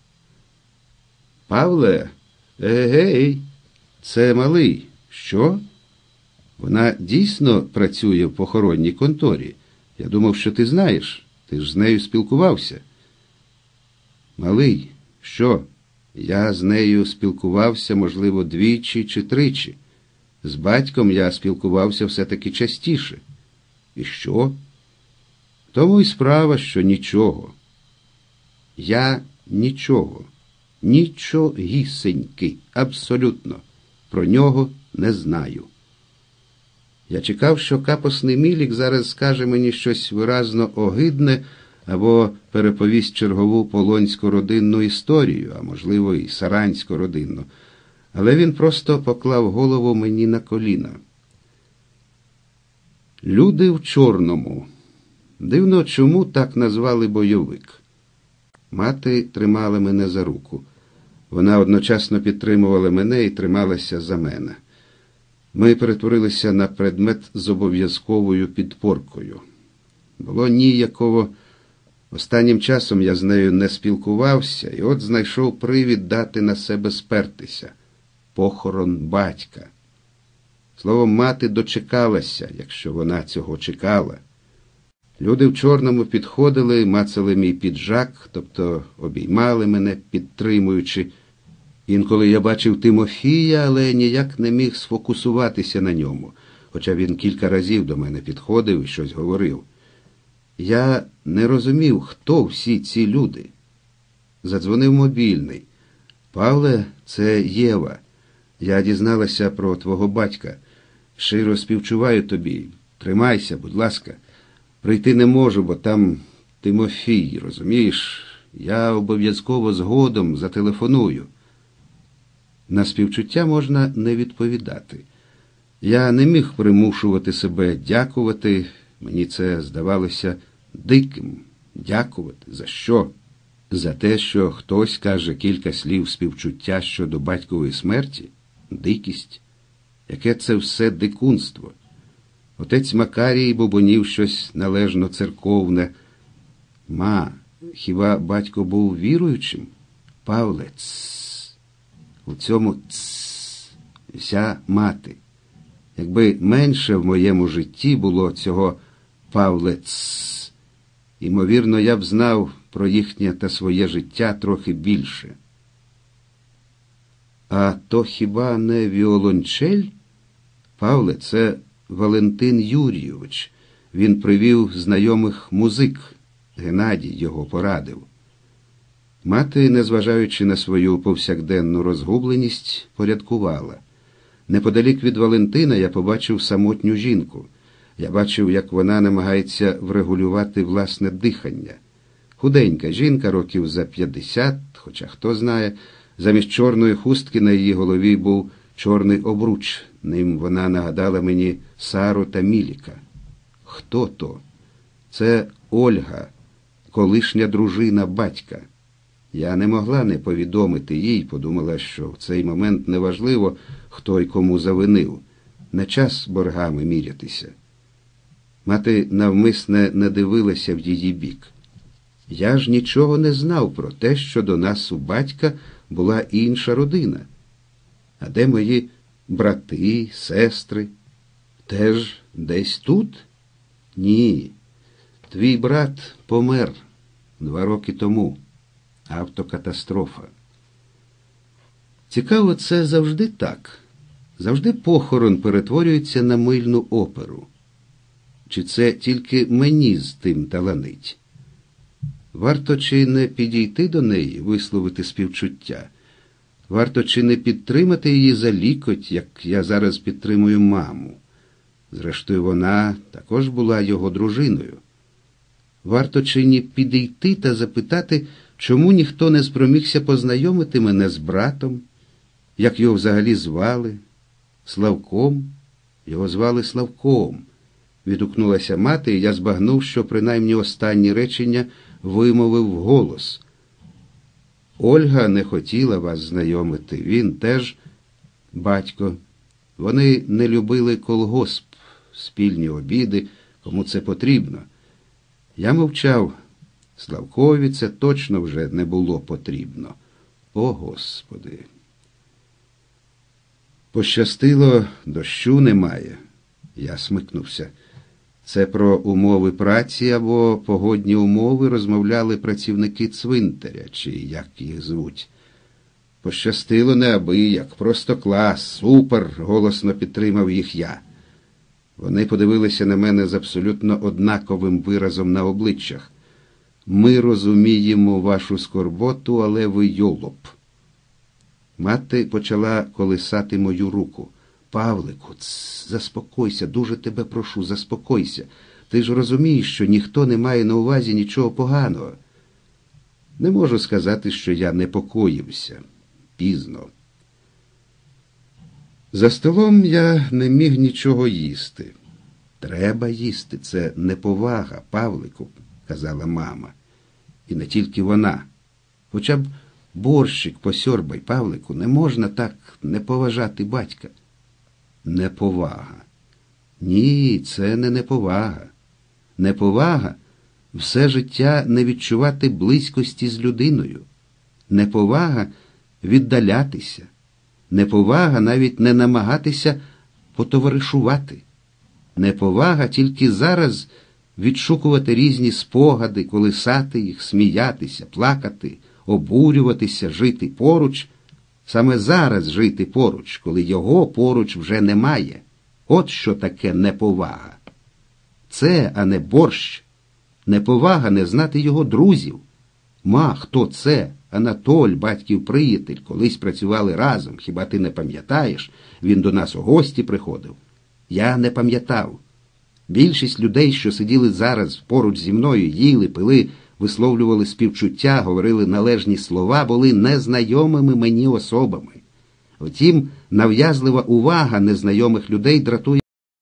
Павле, егей, це малий. Що? Вона дійсно працює в похоронній конторі. Я думав, що ти знаєш. Ти ж з нею спілкувався. Малий, що? Я з нею спілкувався, можливо, двічі чи тричі. З батьком я спілкувався все-таки частіше. І що? Тому й справа, що нічого. Я нічого. Нічогісеньки. Абсолютно. Про нього не знаю. Я чекав, що капосний Мілік зараз скаже мені щось виразно огидне або переповість чергову полонську родинну історію, а можливо і саранську родинну. Але він просто поклав голову мені на коліна. Люди в чорному. Дивно, чому так назвали бойовик. Мати тримала мене за руку. Вона одночасно підтримувала мене і трималася за мене. Ми перетворилися на предмет з обов'язковою підпоркою. Було ніяково. Останнім часом я з нею не спілкувався, і от знайшов привід дати на себе спертися. Похорон батька. Словом, мати дочекалася, якщо вона цього чекала. Люди в чорному підходили, мацали мій піджак, тобто обіймали мене, підтримуючи. Інколи я бачив Тимофія, але ніяк не міг сфокусуватися на ньому, хоча він кілька разів до мене підходив і щось говорив. Я не розумів, хто всі ці люди. Задзвонив мобільний. «Павле, це Єва. Я дізналася про твого батька. Щиро співчуваю тобі. Тримайся, будь ласка. Прийти не можу, бо там Тимофій, розумієш? Я обов'язково згодом зателефоную». На співчуття можна не відповідати. Я не міг примушувати себе дякувати. Мені це здавалося диким. Дякувати? За що? За те, що хтось каже кілька слів співчуття щодо батькової смерті? Дикість? Яке це все дикунство? Отець Макарій бубонів щось належно церковне. Ма, хіба батько був віруючим? Павле, у цьому вся мати. Якби менше в моєму житті було цього Павле, ймовірно, я б знав про їхнє та своє життя трохи більше. А то хіба не віолончель? Павле, це Валентин Юрійович. Він привів знайомих музик. Геннадій його порадив. Мати, незважаючи на свою повсякденну розгубленість, порядкувала. Неподалік від Валентина я побачив самотню жінку. Я бачив, як вона намагається врегулювати власне дихання. Худенька жінка, років за 50, хоча хто знає, замість чорної хустки на її голові був чорний обруч. Ним вона нагадала мені Сару та Міліка. Хто то? Це Ольга, колишня дружина батька. Я не могла не повідомити їй, подумала, що в цей момент неважливо, хто й кому завинив. Не час боргами мірятися. Мати навмисне не дивилася в її бік. Я ж нічого не знав про те, що до нас у батька була інша родина. А де мої брати, сестри? Теж десь тут? Ні. Твій брат помер 2 роки тому. Автокатастрофа. Цікаво, це завжди так. Завжди похорон перетворюється на мильну оперу. Чи це тільки мені з тим таланить? Варто чи не підійти до неї, висловити співчуття? Варто чи не підтримати її за лікоть, як я зараз підтримую маму? Зрештою, вона також була його дружиною. Варто чи не підійти та запитати, чому ніхто не спромігся познайомити мене з братом? Як його взагалі звали? Славком? Його звали Славком. Відгукнулася мати, і я збагнув, що принаймні останні речення вимовив вголос. Ольга не хотіла вас знайомити, він теж батько. Вони не любили колгосп, спільні обіди, кому це потрібно. Я мовчав. Славкові це точно вже не було потрібно. О, Господи! Пощастило, дощу немає. Я смикнувся. Це про умови праці або погодні умови розмовляли працівники цвинтаря, чи як їх звуть. Пощастило неабияк, просто клас, супер, голосно підтримав їх я. Вони подивилися на мене з абсолютно однаковим виразом на обличчях. Ми розуміємо вашу скорботу, але ви йолоп. Мати почала колисати мою руку. Павлику, заспокойся, дуже тебе прошу, заспокойся. Ти ж розумієш, що ніхто не має на увазі нічого поганого. Не можу сказати, що я непокоївся. Пізно. За столом я не міг нічого їсти. Треба їсти, це неповага, Павлику, казала мама. І не тільки вона. Хоча б борщик посьорбай, Павлику, не можна так не поважати батька. Неповага. Ні, це не неповага. Неповага – все життя не відчувати близькості з людиною. Неповага – віддалятися. Неповага навіть не намагатися потоваришувати. Неповага тільки зараз відшукувати різні спогади, колисати їх, сміятися, плакати, обурюватися, жити поруч. Саме зараз жити поруч, коли його поруч вже немає. От що таке неповага. Це, а не борщ. Неповага не знати його друзів. Хто це? Анатоль, батьків приятель, колись працювали разом. Хіба ти не пам'ятаєш? Він до нас у гості приходив. Я не пам'ятав. Більшість людей, що сиділи зараз поруч зі мною, їли, пили, висловлювали співчуття, говорили належні слова, були незнайомими мені особами. Втім, нав'язлива увага незнайомих людей дратує.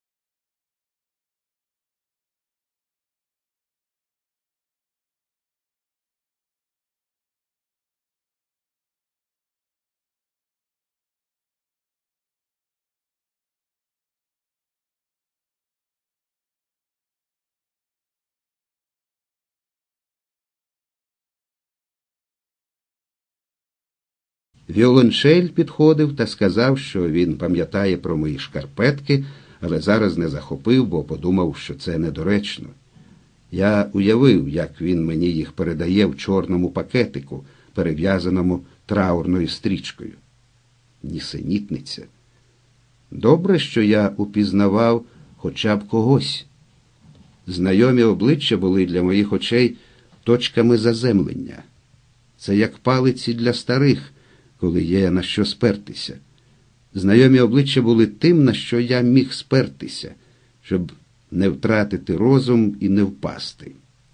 Віолончель підходив та сказав, що він пам'ятає про мої шкарпетки, але зараз не захопив, бо подумав, що це недоречно. Я уявив, як він мені їх передає в чорному пакетику, перев'язаному траурною стрічкою. Нісенітниця. Добре, що я упізнавав хоча б когось. Знайомі обличчя були для моїх очей точками заземлення. Це як палиці для старих, коли є на що спертися. Знайомі обличчя були тим, на що я міг спертися, щоб не втратити розум і не впасти.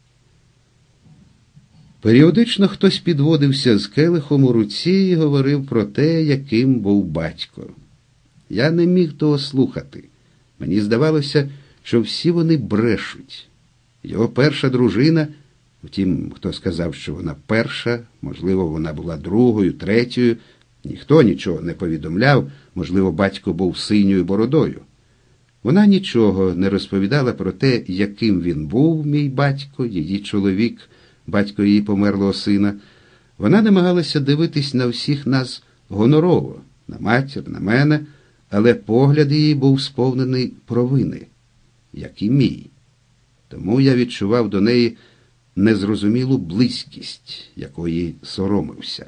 Періодично хтось підводився з келихом у руці і говорив про те, яким був батько. Я не міг того слухати. Мені здавалося, що всі вони брешуть. Його перша дружина, втім, хто сказав, що вона перша, можливо, вона була другою, третьою, ніхто нічого не повідомляв, можливо, батько був синьою бородою. Вона нічого не розповідала про те, яким він був, мій батько, її чоловік, батько її померлого сина. Вона намагалася дивитись на всіх нас гонорово, на матір, на мене, але погляд її був сповнений провини, як і мій. Тому я відчував до неї незрозумілу близькість, якої соромився.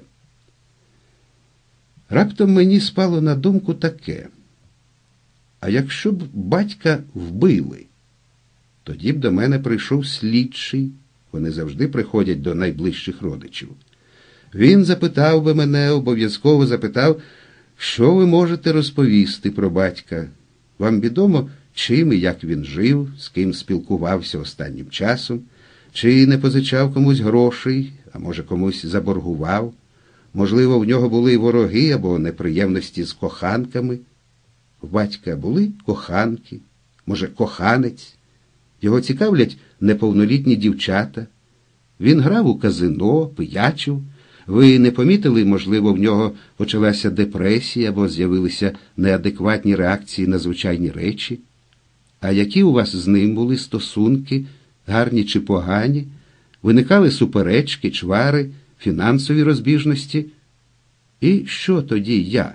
Раптом мені спало на думку таке: а якщо б батька вбили? Тоді б до мене прийшов слідчий, вони завжди приходять до найближчих родичів. Він запитав би мене, обов'язково запитав, що ви можете розповісти про батька. Вам відомо, чим і як він жив, з ким спілкувався останнім часом, чи не позичав комусь грошей, а може комусь заборгував. Можливо, в нього були вороги або неприємності з коханками. В батька були коханки, може, коханець. Його цікавлять неповнолітні дівчата. Він грав у казино, пиячив. Ви не помітили, можливо, в нього почалася депресія або з'явилися неадекватні реакції на звичайні речі? А які у вас з ним були стосунки, гарні чи погані? Виникали суперечки, чвари, фінансові розбіжності? І що тоді я?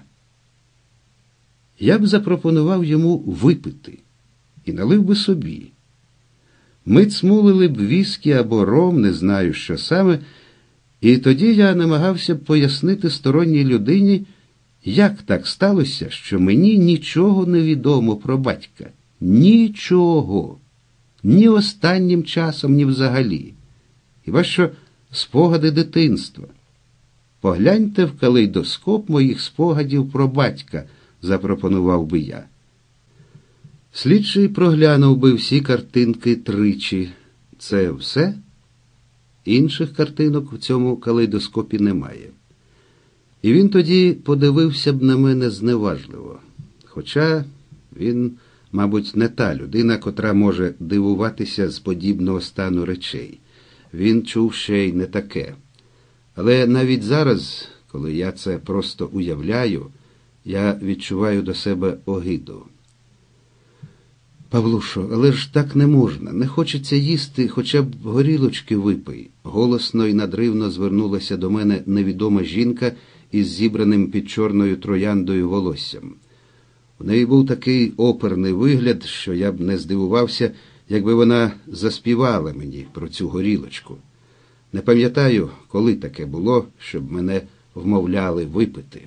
Я б запропонував йому випити і налив би собі. Ми цмулили б віскі або ром, не знаю, що саме, і тоді я намагався б пояснити сторонній людині, як так сталося, що мені нічого не відомо про батька. Нічого. Ні останнім часом, ні взагалі. Хіба що спогади дитинства. Погляньте в калейдоскоп моїх спогадів про батька, запропонував би я. Слідчий проглянув би всі картинки тричі. Це все? Інших картинок в цьому калейдоскопі немає. І він тоді подивився б на мене зневажливо. Хоча він, мабуть, не та людина, котра може дивуватися з подібного стану речей. Він чув ще й не таке. Але навіть зараз, коли я це просто уявляю, я відчуваю до себе огиду. Павлушо, але ж так не можна. Не хочеться їсти, хоча б горілочки випий. Голосно і надривно звернулася до мене невідома жінка із зібраним під чорною трояндою волоссям. У неї був такий оперний вигляд, що я б не здивувався, якби вона заспівала мені про цю горілочку. Не пам'ятаю, коли таке було, щоб мене вмовляли випити.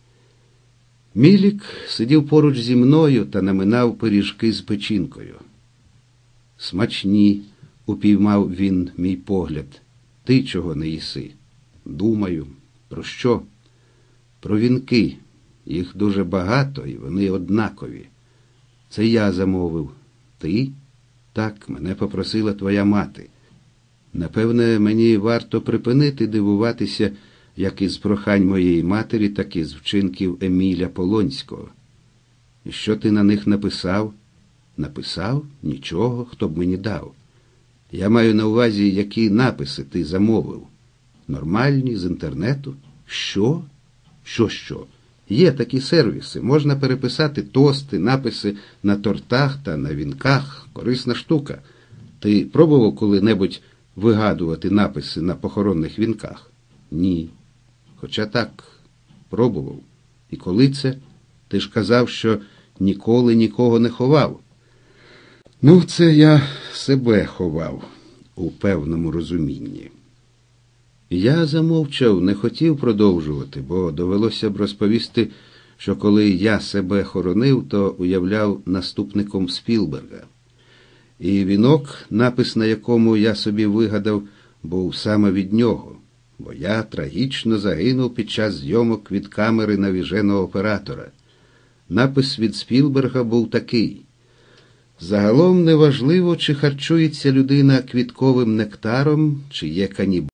Мілік сидів поруч зі мною та наминав пиріжки з печінкою. «Смачні», – упіймав він мій погляд. «Ти чого не їси?» «Думаю». «Про що?» «Про вінки. Їх дуже багато, і вони однакові». «Це я замовив». «Ти?» «Так, мене попросила твоя мати». Напевне, мені варто припинити дивуватися, як із прохань моєї матері, так і з вчинків Еміля Полонського. І що ти на них написав? Написав? Нічого, хто б мені дав. Я маю на увазі, які написи ти замовив. Нормальні, з інтернету? Що? Що? Є такі сервіси. Можна переписати тости, написи на тортах та на вінках. Корисна штука. Ти пробував коли-небудь вигадувати написи на похоронних вінках? Ні. Хоча так, пробував. І коли це? Ти ж казав, що ніколи нікого не ховав. Ну, це я себе ховав у певному розумінні. Я замовчав, не хотів продовжувати, бо довелося б розповісти, що коли я себе хоронив, то уявляв наступником Спілберга. І вінок, напис на якому я собі вигадав, був саме від нього. бо я трагічно загинув під час зйомок від камери навіженого оператора. Напис від Спілберга був такий: «Загалом неважливо, чи харчується людина квітковим нектаром, чи є канібалом».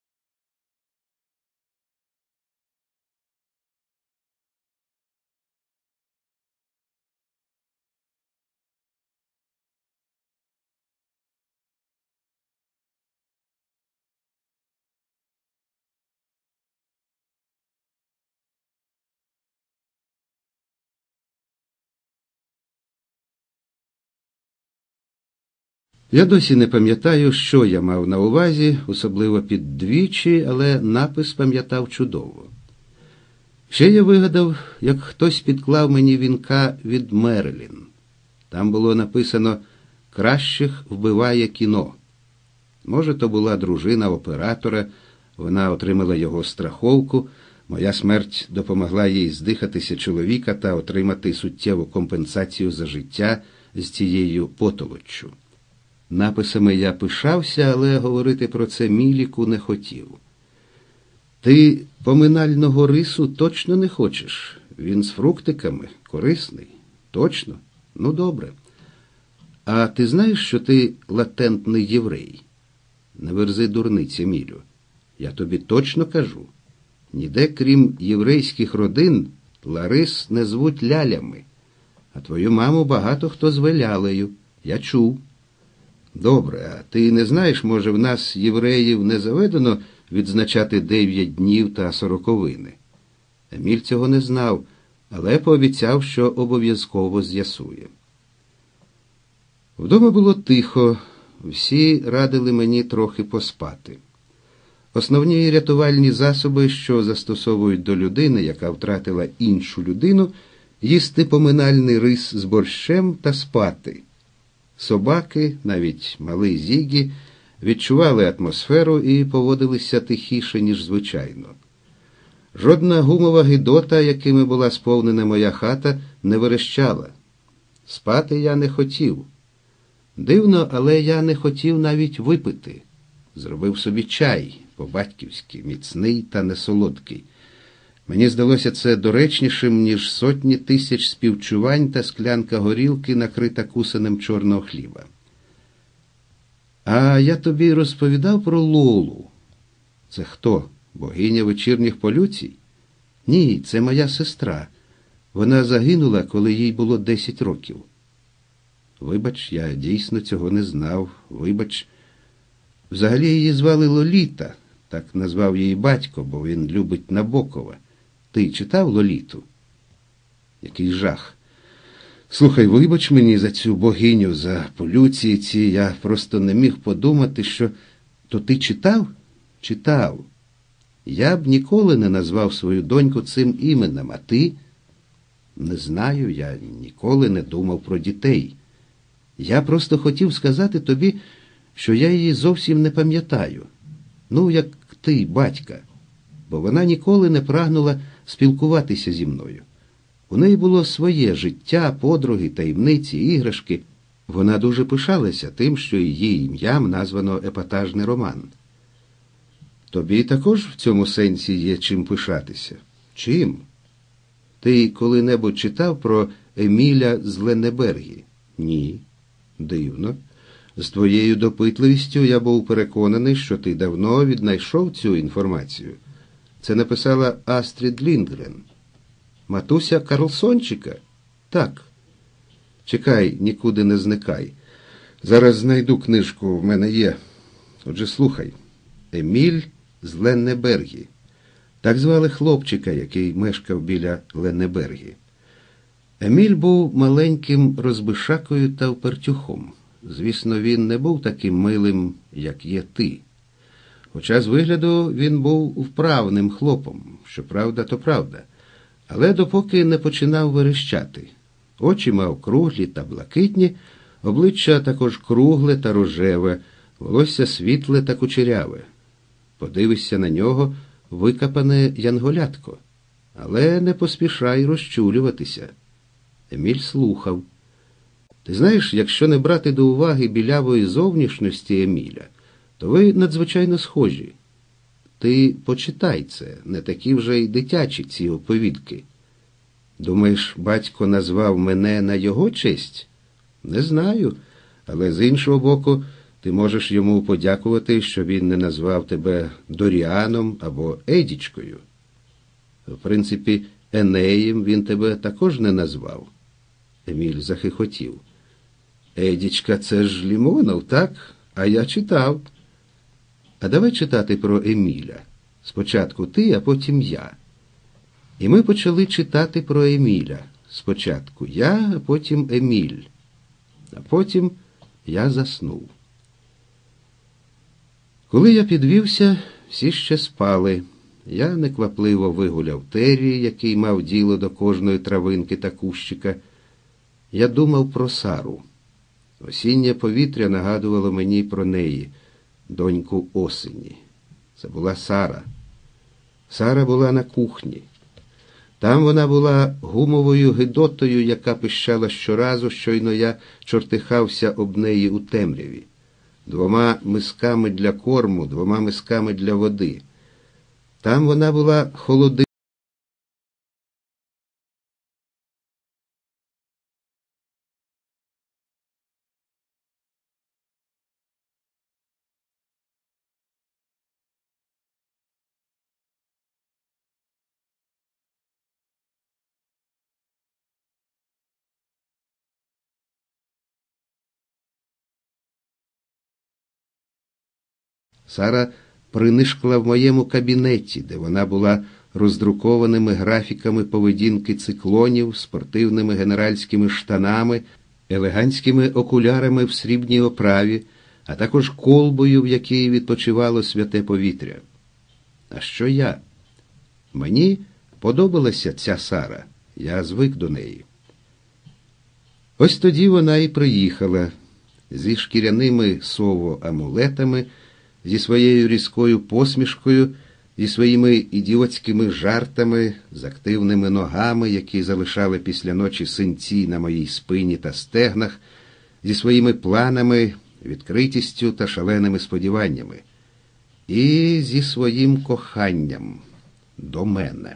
Я досі не пам'ятаю, що я мав на увазі, особливо під двічі, але напис пам'ятав чудово. Ще я вигадав, як хтось підклав мені вінка від Мерлін. Там було написано «Кращих вбиває кіно». Може, то була дружина оператора, вона отримала його страховку, моя смерть допомогла їй здихатися чоловіка та отримати суттєву компенсацію за життя з цією потолоччю. Написами я пишався, але говорити про це Міліку не хотів. «Ти поминального рису точно не хочеш? Він з фруктиками, корисний. Точно? Ну, добре. А ти знаєш, що ти латентний єврей? Не верзи дурниці, Мілю. Я тобі точно кажу. Ніде, крім єврейських родин, Ларис не звуть лялями. А твою маму багато хто зве Лялею. Я чув». «Добре, а ти не знаєш, може, в нас, євреїв, не заведено відзначати 9 днів та сороковини?» Еміль цього не знав, але пообіцяв, що обов'язково з'ясує. Вдома було тихо, всі радили мені трохи поспати. Основні рятувальні засоби, що застосовують до людини, яка втратила іншу людину, їсти поминальний рис з борщем та спати. Собаки, навіть малий Зігі, відчували атмосферу і поводилися тихіше, ніж звичайно. Жодна гумова гидота, якими була сповнена моя хата, не верещала. Спати я не хотів. Дивно, але я не хотів навіть випити. Зробив собі чай, по-батьківськи, міцний та несолодкий. Мені здалося це доречнішим, ніж сотні тисяч співчувань та склянка горілки, накрита кусанем чорного хліба. «А я тобі розповідав про Лолу». «Це хто? Богиня вечірніх полюцій?» «Ні, це моя сестра. Вона загинула, коли їй було 10 років». «Вибач, я дійсно цього не знав. Вибач. Взагалі її звали Лоліта». Так назвав її батько, бо він любить Набокова. Ти читав «Лоліту»? Який жах. Слухай, вибач мені за цю богиню, за полюції ці. Я просто не міг подумати, що... То ти читав? Читав. Я б ніколи не назвав свою доньку цим іменем, а ти? Не знаю, я ніколи не думав про дітей. Я просто хотів сказати тобі, що я її зовсім не пам'ятаю. Ну, як ти, батька. Бо вона ніколи не прагнула спілкуватися зі мною. У неї було своє життя, подруги, таємниці, іграшки. Вона дуже пишалася тим, що її ім'ям названо епатажний роман. Тобі також в цьому сенсі є чим пишатися? Чим? Ти коли-небудь читав про Еміля з Леннебергі? Ні. Дивно. З твоєю допитливістю я був переконаний, що ти давно віднайшов цю інформацію. Це написала Астрід Ліндгрен. Матуся Карлсончика? Так. Чекай, нікуди не зникай. Зараз знайду книжку, в мене є. Отже, слухай. Еміль з Леннебергі. Так звали хлопчика, який мешкав біля Леннебергі. Еміль був маленьким розбишакою та впертюхом. Звісно, він не був таким милим, як є ти. Хоча з вигляду він був вправним хлопом, що правда, то правда. Але допоки не починав верещати. Очі мав круглі та блакитні, обличчя також кругле та рожеве, волосся світле та кучеряве. Подивишся на нього, викапане янголятко. Але не поспішай розчулюватися. Еміль слухав. Ти знаєш, якщо не брати до уваги білявої зовнішності Еміля, то ви надзвичайно схожі. Ти почитай це, не такі вже й дитячі ці оповідки. Думаєш, батько назвав мене на його честь? Не знаю, але з іншого боку, ти можеш йому подякувати, що він не назвав тебе Доріаном або Едічкою. В принципі, Енеєм він тебе також не назвав. Еміль захихотів. Едічка, це ж Лімонов, так? А я читав. А давай читати про Еміля. Спочатку ти, а потім я. І ми почали читати про Еміля. Спочатку я, а потім Еміль. А потім я заснув. Коли я підвівся, всі ще спали. Я неквапливо вигуляв Террі, який мав діло до кожної травинки та кущика. Я думав про Сару. Осіннє повітря нагадувало мені про неї, доньку осені. Це була Сара. Сара була на кухні. Там вона була гумовою гидотою, яка пищала щоразу, щойно я чортихався об неї у темряві. 2 мисками для корму, 2 мисками для води. Там вона була холодильником. Сара принишкла в моєму кабінеті, де вона була роздрукованими графіками поведінки циклонів, спортивними генеральськими штанами, елегантськими окулярами в срібній оправі, а також колбою, в якій відпочивало святе повітря. А що я? Мені подобалася ця Сара. Я звик до неї. Ось тоді вона і приїхала зі шкіряними сово-амулетами, зі своєю різкою посмішкою, зі своїми ідіотськими жартами, з активними ногами, які залишали після ночі синці на моїй спині та стегнах, зі своїми планами, відкритістю та шаленими сподіваннями. І зі своїм коханням до мене.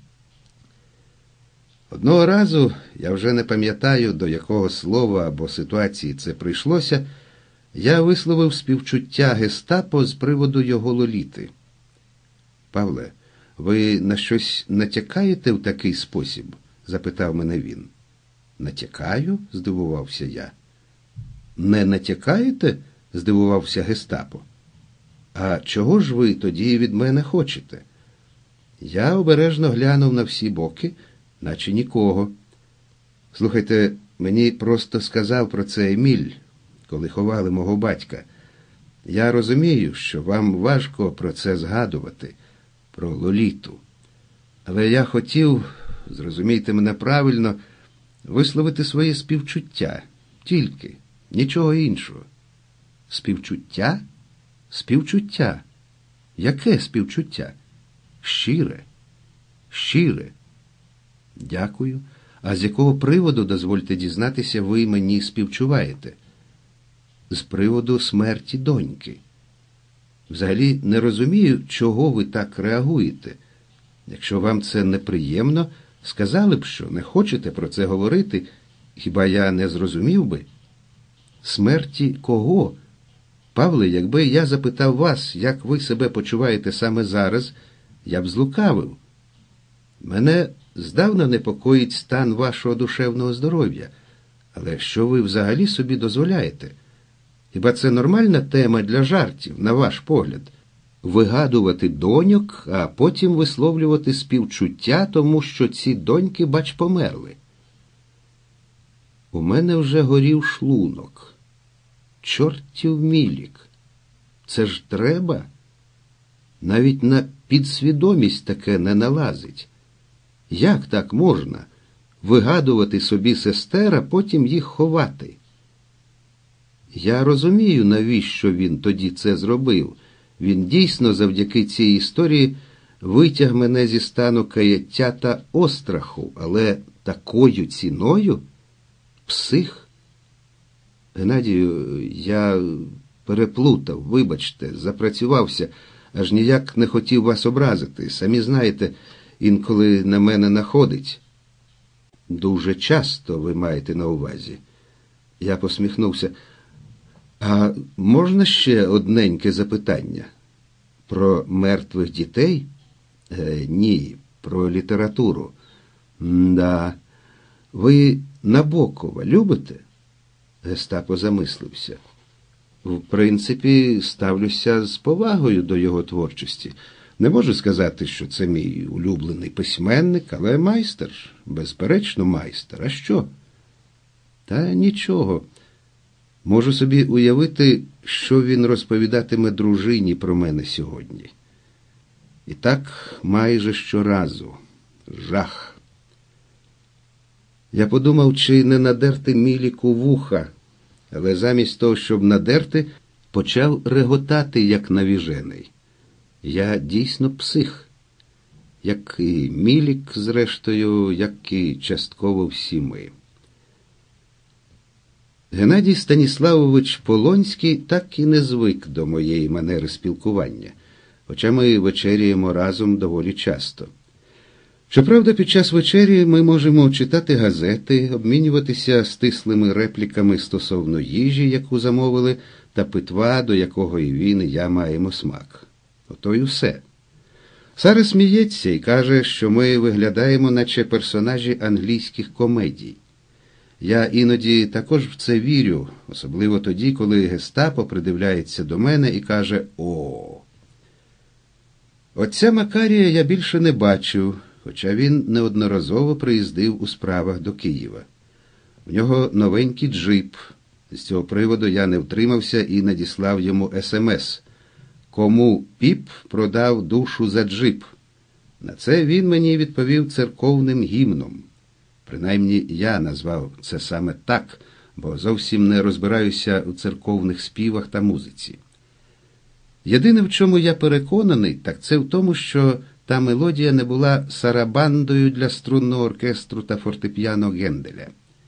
Одного разу, я вже не пам'ятаю, до якого слова або ситуації це прийшлося, я висловив співчуття гестапо з приводу його Лоліти. «Павле, ви на щось натякаєте в такий спосіб?» – запитав мене він. «Натякаю?» – здивувався я. «Не натякаєте?» – здивувався гестапо. «А чого ж ви тоді від мене хочете?» Я обережно глянув на всі боки, наче нікого. «Слухайте, мені просто сказав про це Еміль, коли ховали мого батька. Я розумію, що вам важко про це згадувати, про Лоліту. Але я хотів, зрозумійте мене правильно, висловити своє співчуття. Тільки, нічого іншого». «Співчуття? Співчуття? Яке співчуття?» «Щире. Щире». «Дякую. А з якого приводу, дозвольте дізнатися, ви мені співчуваєте?» «З приводу смерті доньки. Взагалі не розумію, чого ви так реагуєте. Якщо вам це неприємно, сказали б, що не хочете про це говорити, хіба я не зрозумів би?» «Смерті кого? Павле, якби я запитав вас, як ви себе почуваєте саме зараз, я б злукавив. Мене здавна непокоїть стан вашого душевного здоров'я. Але що ви взагалі собі дозволяєте? Хіба це нормальна тема для жартів, на ваш погляд? Вигадувати доньок, а потім висловлювати співчуття, тому що ці доньки, бач, померли?» У мене вже горів шлунок. Чортів мілік. Це ж треба? Навіть на підсвідомість таке не налазить. Як так можна? Вигадувати собі сестер, а потім їх ховати? Я розумію, навіщо він тоді це зробив. Він дійсно завдяки цій історії витяг мене зі стану каяття та остраху, але такою ціною? Псих? Геннадію, я переплутав, вибачте, запрацювався. аж ніяк не хотів вас образити. Самі знаєте, інколи на мене находить. Дуже часто ви маєте на увазі. Я посміхнувся. А можна ще одненьке запитання? Про мертвих дітей? Ні, про літературу. Да. Ви Набокова любите? Гестапо замислився. В принципі, ставлюся з повагою до його творчості. Не можу сказати, що це мій улюблений письменник, але майстер, безперечно майстер. А що? Та нічого. Можу собі уявити, що він розповідатиме дружині про мене сьогодні. І так майже щоразу. Жах. Я подумав, чи не надерти Міліку вуха, але замість того, щоб надерти, почав реготати, як навіжений. Я дійсно псих. Як і Мілік, зрештою, як і частково всі ми. Геннадій Станіславович Полонський так і не звик до моєї манери спілкування, хоча ми вечеряємо разом доволі часто. Щоправда, під час вечері ми можемо читати газети, обмінюватися стислими репліками стосовно їжі, яку замовили, та питва, до якого і він, і я маємо смак. Ото й усе. Сара сміється і каже, що ми виглядаємо, наче персонажі англійських комедій. Я іноді також в це вірю, особливо тоді, коли Гестапо придивляється до мене і каже «О». Отця Макарія я більше не бачив, хоча він неодноразово приїздив у справах до Києва. В нього новенький джип. З цього приводу я не втримався і надіслав йому смс. Кому піп продав душу за джип? На це він мені відповів церковним гімном. Принаймні, я назвав це саме так, бо зовсім не розбираюся у церковних співах та музиці. Єдине, в чому я переконаний, так це в тому, що та мелодія не була сарабандою для струнного оркестру та фортепіано Генделя.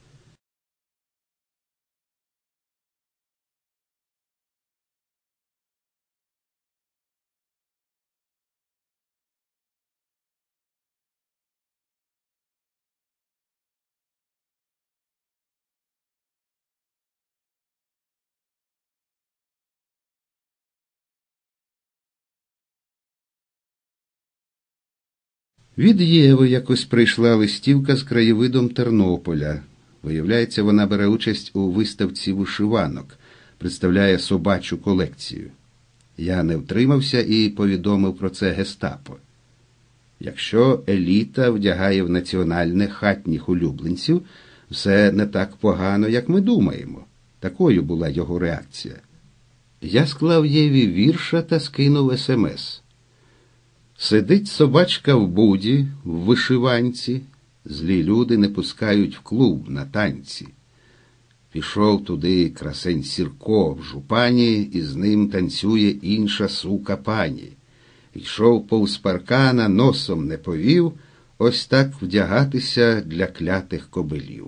Від Єви якось прийшла листівка з краєвидом Тернополя. Виявляється, вона бере участь у виставці вишиванок, представляє собачу колекцію. Я не втримався і повідомив про це Гестапо. Якщо еліта вдягає в національне хатніх улюбленців, все не так погано, як ми думаємо. Такою була його реакція. Я склав Єві вірша та скинув смс. Сидить собачка в буді, в вишиванці, злі люди не пускають в клуб на танці. Пішов туди красень Сірко в жупані, і з ним танцює інша сука пані. Йшов повз паркана, носом не повів, ось так вдягатися для клятих кобилів.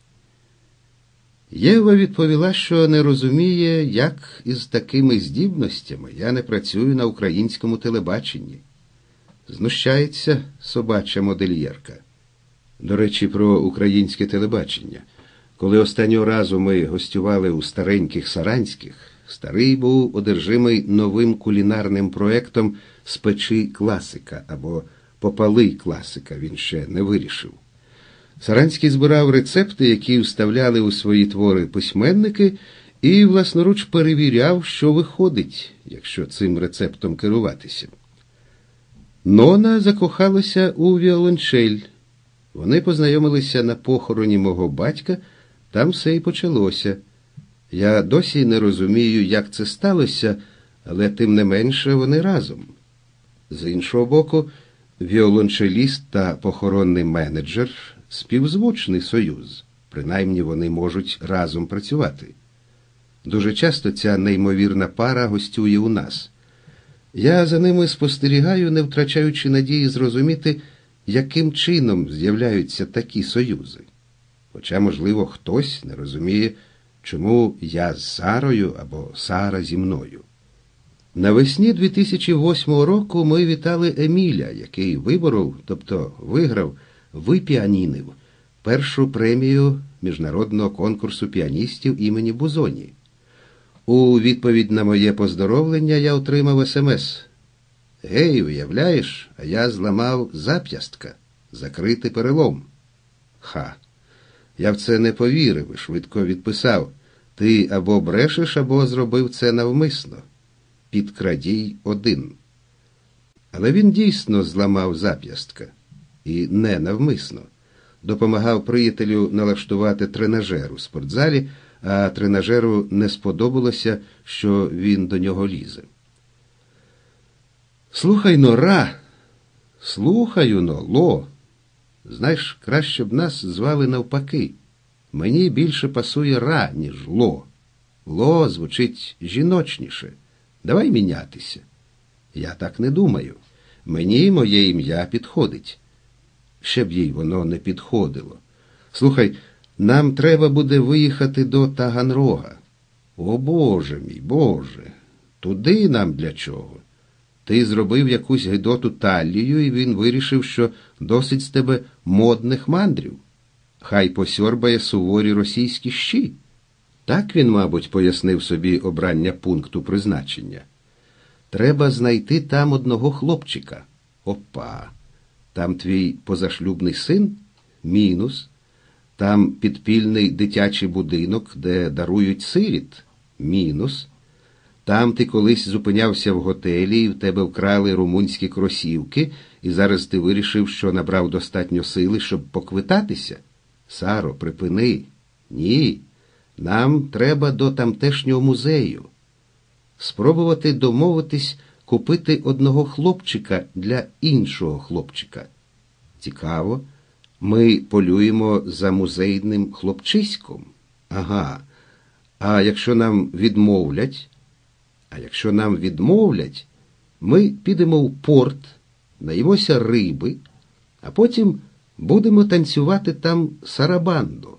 Єва відповіла, що не розуміє, як із такими здібностями я не працюю на українському телебаченні. Знущається собача модельєрка. До речі, про українське телебачення. Коли останнього разу ми гостювали у стареньких Саранських, старий був одержимий новим кулінарним проектом «Спечи класика» або «Попали класика», він ще не вирішив. Саранський збирав рецепти, які вставляли у свої твори письменники, і власноруч перевіряв, що виходить, якщо цим рецептом керуватися. Нона закохалася у віолончель. Вони познайомилися на похороні мого батька, там все і почалося. Я досі не розумію, як це сталося, але тим не менше вони разом. З іншого боку, віолончеліст та похоронний менеджер – співзвучний союз. Принаймні вони можуть разом працювати. Дуже часто ця неймовірна пара гостює у нас. Я за ними спостерігаю, не втрачаючи надії зрозуміти, яким чином з'являються такі союзи. Хоча, можливо, хтось не розуміє, чому я з Сарою або Сара зі мною. Навесні 2008 року ми вітали Еміля, який виборов, тобто випіанінив першу премію міжнародного конкурсу піаністів імені Бузоні. У відповідь на моє поздоровлення я отримав смс. «Гей, уявляєш, а я зламав зап'ястка, закритий перелом». Ха! Я в це не повірив і швидко відписав. Ти або брешеш, або зробив це навмисно. Підкрадій 1. Але він дійсно зламав зап'ястка. І не навмисно. Допомагав приятелю налаштувати тренажер у спортзалі, а тренажеру не сподобалося, що він до нього лізе. «Слухай-но, Ра!» «Слухаю-но, Ло!» «Знаєш, краще б нас звали навпаки. Мені більше пасує Ра, ніж Ло. Ло звучить жіночніше. Давай мінятися». «Я так не думаю. Мені моє ім'я підходить». Ще б їй воно не підходило. «Слухай, нам треба буде виїхати до Таганрога». «О, Боже мій, Боже! Туди нам для чого? Ти зробив якусь гидоту Таллію, і він вирішив, що досить з тебе модних мандрів. Хай посьорбає суворі російські щі». Так він, мабуть, пояснив собі обрання пункту призначення. «Треба знайти там одного хлопчика». Опа! Там твій позашлюбний син? Мінус. Там підпільний дитячий будинок, де дарують сиріт? Мінус. Там ти колись зупинявся в готелі, і в тебе вкрали румунські кросівки, і зараз ти вирішив, що набрав достатньо сили, щоб поквитатися? Саро, припини. Ні. Нам треба до тамтешнього музею. Спробувати домовитись купити одного хлопчика для іншого хлопчика. Цікаво. Ми полюємо за музейним хлопчиськом? Ага. А якщо нам відмовлять? А якщо нам відмовлять, ми підемо в порт, наїмося риби, а потім будемо танцювати там сарабанду.